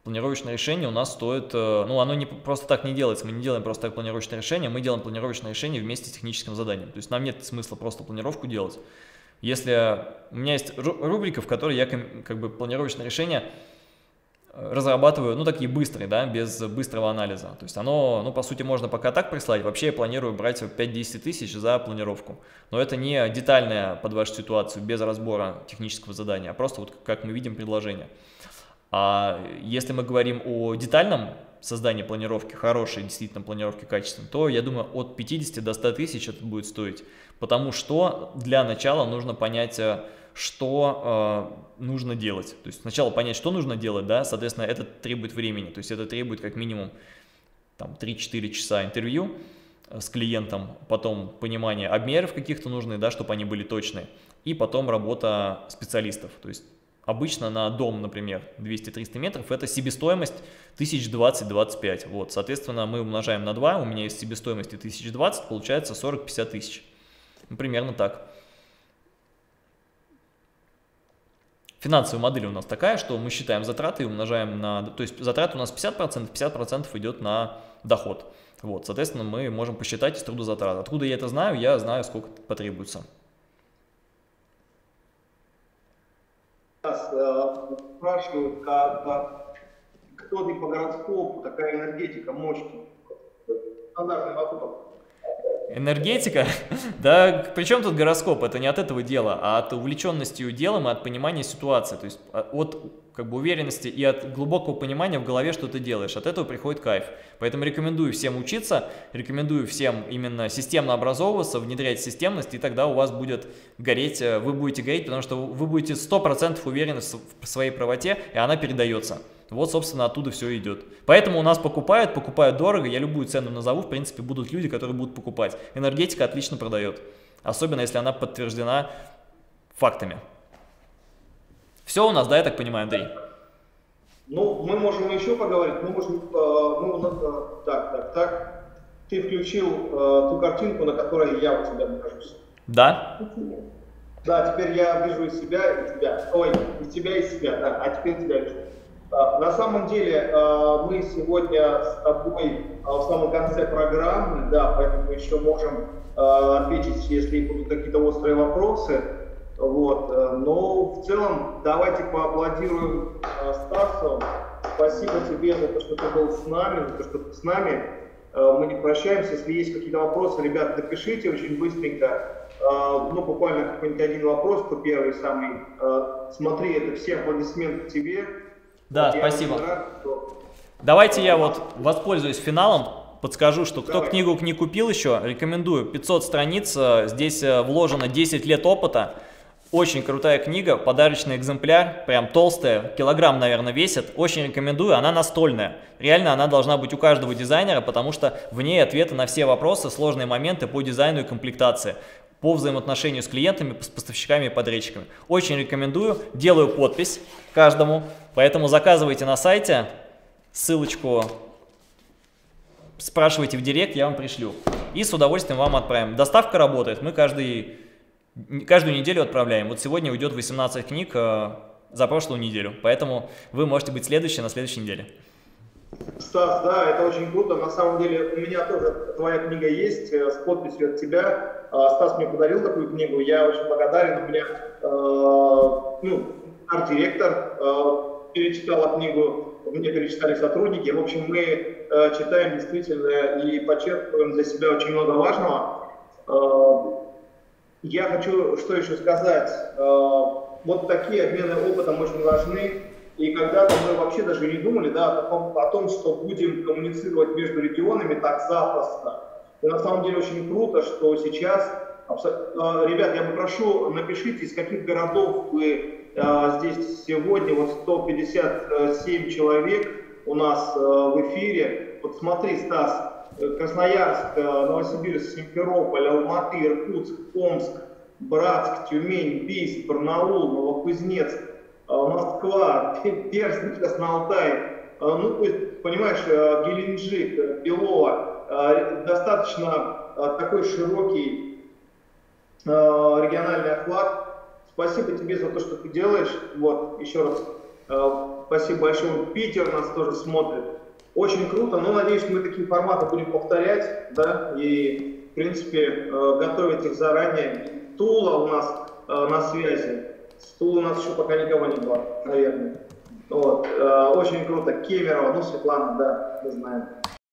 Планировочное решение у нас стоит, ну, оно не просто так не делается, мы не делаем просто так планировочное решение, мы делаем планировочное решение вместе с техническим заданием. То есть нам нет смысла просто планировку делать. Если у меня есть рубрика, в которой я как бы планировочное решение разрабатываю, ну, такие быстрые, да, без быстрого анализа. То есть оно, ну, по сути, можно пока так прислать. Вообще я планирую брать пять-десять тысяч за планировку. Но это не детальная под вашу ситуацию, без разбора технического задания, а просто вот как мы видим предложение. А если мы говорим о детальном создании планировки, хорошей действительно планировки качественной, то, я думаю, от пятидесяти до ста тысяч это будет стоить. Потому что для начала нужно понять, что э, нужно делать. То есть сначала понять, что нужно делать, да, соответственно, это требует времени. То есть это требует как минимум три-четыре часа интервью с клиентом, потом понимание обмеров каких-то нужных, да, чтобы они были точные, и потом работа специалистов. То есть обычно на дом, например, двести-триста метров, это себестоимость тысяч двадцать-двадцать пять. Вот, соответственно, мы умножаем на два, у меня есть себестоимости тысяча двадцать, получается сорок-пятьдесят тысяч. Ну, примерно так. Финансовая модель у нас такая, что мы считаем затраты и умножаем на... То есть затраты у нас пятьдесят процентов, пятьдесят процентов идет на доход. Вот, соответственно, мы можем посчитать из трудозатрат. Откуда я это знаю? Я знаю, сколько потребуется. Нас э, спрашивают, как, как, кто ты по гороскопу, такая энергетика, мощь. Стандартный вопрос. Энергетика? Да, при чем тут гороскоп? Это не от этого дела, а от увлеченности делом и от понимания ситуации. То есть от как бы уверенности и от глубокого понимания в голове, что ты делаешь. От этого приходит кайф. Поэтому рекомендую всем учиться, рекомендую всем именно системно образовываться, внедрять системность, и тогда у вас будет гореть, вы будете гореть, потому что вы будете сто процентов уверены в своей правоте, и она передается. Вот, собственно, оттуда все идет. Поэтому у нас покупают, покупают дорого, я любую цену назову, в принципе, будут люди, которые будут покупать. Энергетика отлично продает, особенно если она подтверждена фактами. Все у нас, да, я так понимаю, Андрей? Ну, мы можем еще поговорить, мы можем, э, ну, э, так, так, так, ты включил э, ту картинку, на которой я у тебя нахожусь. Да. Да, теперь я вижу из себя и тебя, ой, из тебя и себя, да, а теперь тебя вижу. На самом деле мы сегодня с тобой в самом конце программы, да, поэтому еще можем ответить, если будут какие-то острые вопросы. Вот. Но в целом давайте поаплодируем Стасу. Спасибо тебе за то, что ты был с нами, за то, что ты с нами. Мы не прощаемся. Если есть какие-то вопросы, ребят, напишите очень быстренько. Ну, буквально какой-нибудь один вопрос, кто первый самый. Смотри, это все аплодисменты тебе. Да, я спасибо. Рад, что... Давайте я вот воспользуюсь финалом, подскажу, что кто Давай. книгу не купил еще, рекомендую. пятьсот страниц, здесь вложено десять лет опыта. Очень крутая книга, подарочный экземпляр, прям толстая, килограмм, наверное, весит. Очень рекомендую, она настольная. Реально она должна быть у каждого дизайнера, потому что в ней ответы на все вопросы, сложные моменты по дизайну и комплектации, по взаимоотношению с клиентами, с поставщиками и подрядчиками. Очень рекомендую, делаю подпись каждому, поэтому заказывайте на сайте, ссылочку спрашивайте в директ, я вам пришлю. И с удовольствием вам отправим. Доставка работает, мы каждый, каждую неделю отправляем. Вот сегодня уйдет восемнадцать книг э, за прошлую неделю, поэтому вы можете быть следующие на следующей неделе. Стас, да, это очень круто. На самом деле у меня тоже твоя книга есть с подписью от тебя. Стас мне подарил такую книгу, я очень благодарен. У меня э, ну, арт-директор э, перечитала книгу, мне перечитали сотрудники. В общем, мы э, читаем действительно и подчеркиваем для себя очень много важного. Э, я хочу что еще сказать. Э, вот такие обмены опытом очень важны. И когда-то мы вообще даже не думали, да, о том, о том, что будем коммуницировать между регионами так запросто. И на самом деле очень круто, что сейчас, ребят, я попрошу, напишите, из каких городов вы а, здесь сегодня, вот сто пятьдесят семь человек у нас а, в эфире. Вот смотри, Стас, Красноярск, Новосибирск, Симферополь, Алматы, Иркутск, Омск, Братск, Тюмень, Бийск, Барнаул, Новокузнецк, Москва, Перск, Красноалтай, ну, то есть, понимаешь, Геленджик, Белово, достаточно такой широкий региональный охват. Спасибо тебе за то, что ты делаешь. Вот, еще раз, спасибо большое. Питер нас тоже смотрит. Очень круто. Ну, надеюсь, мы такие форматы будем повторять, да, и, в принципе, готовить их заранее. Тула у нас на связи. С Тулы у нас еще пока никого не было, наверное. Вот. Очень круто. Кемерово, ну, Светлана, да, мы знаем.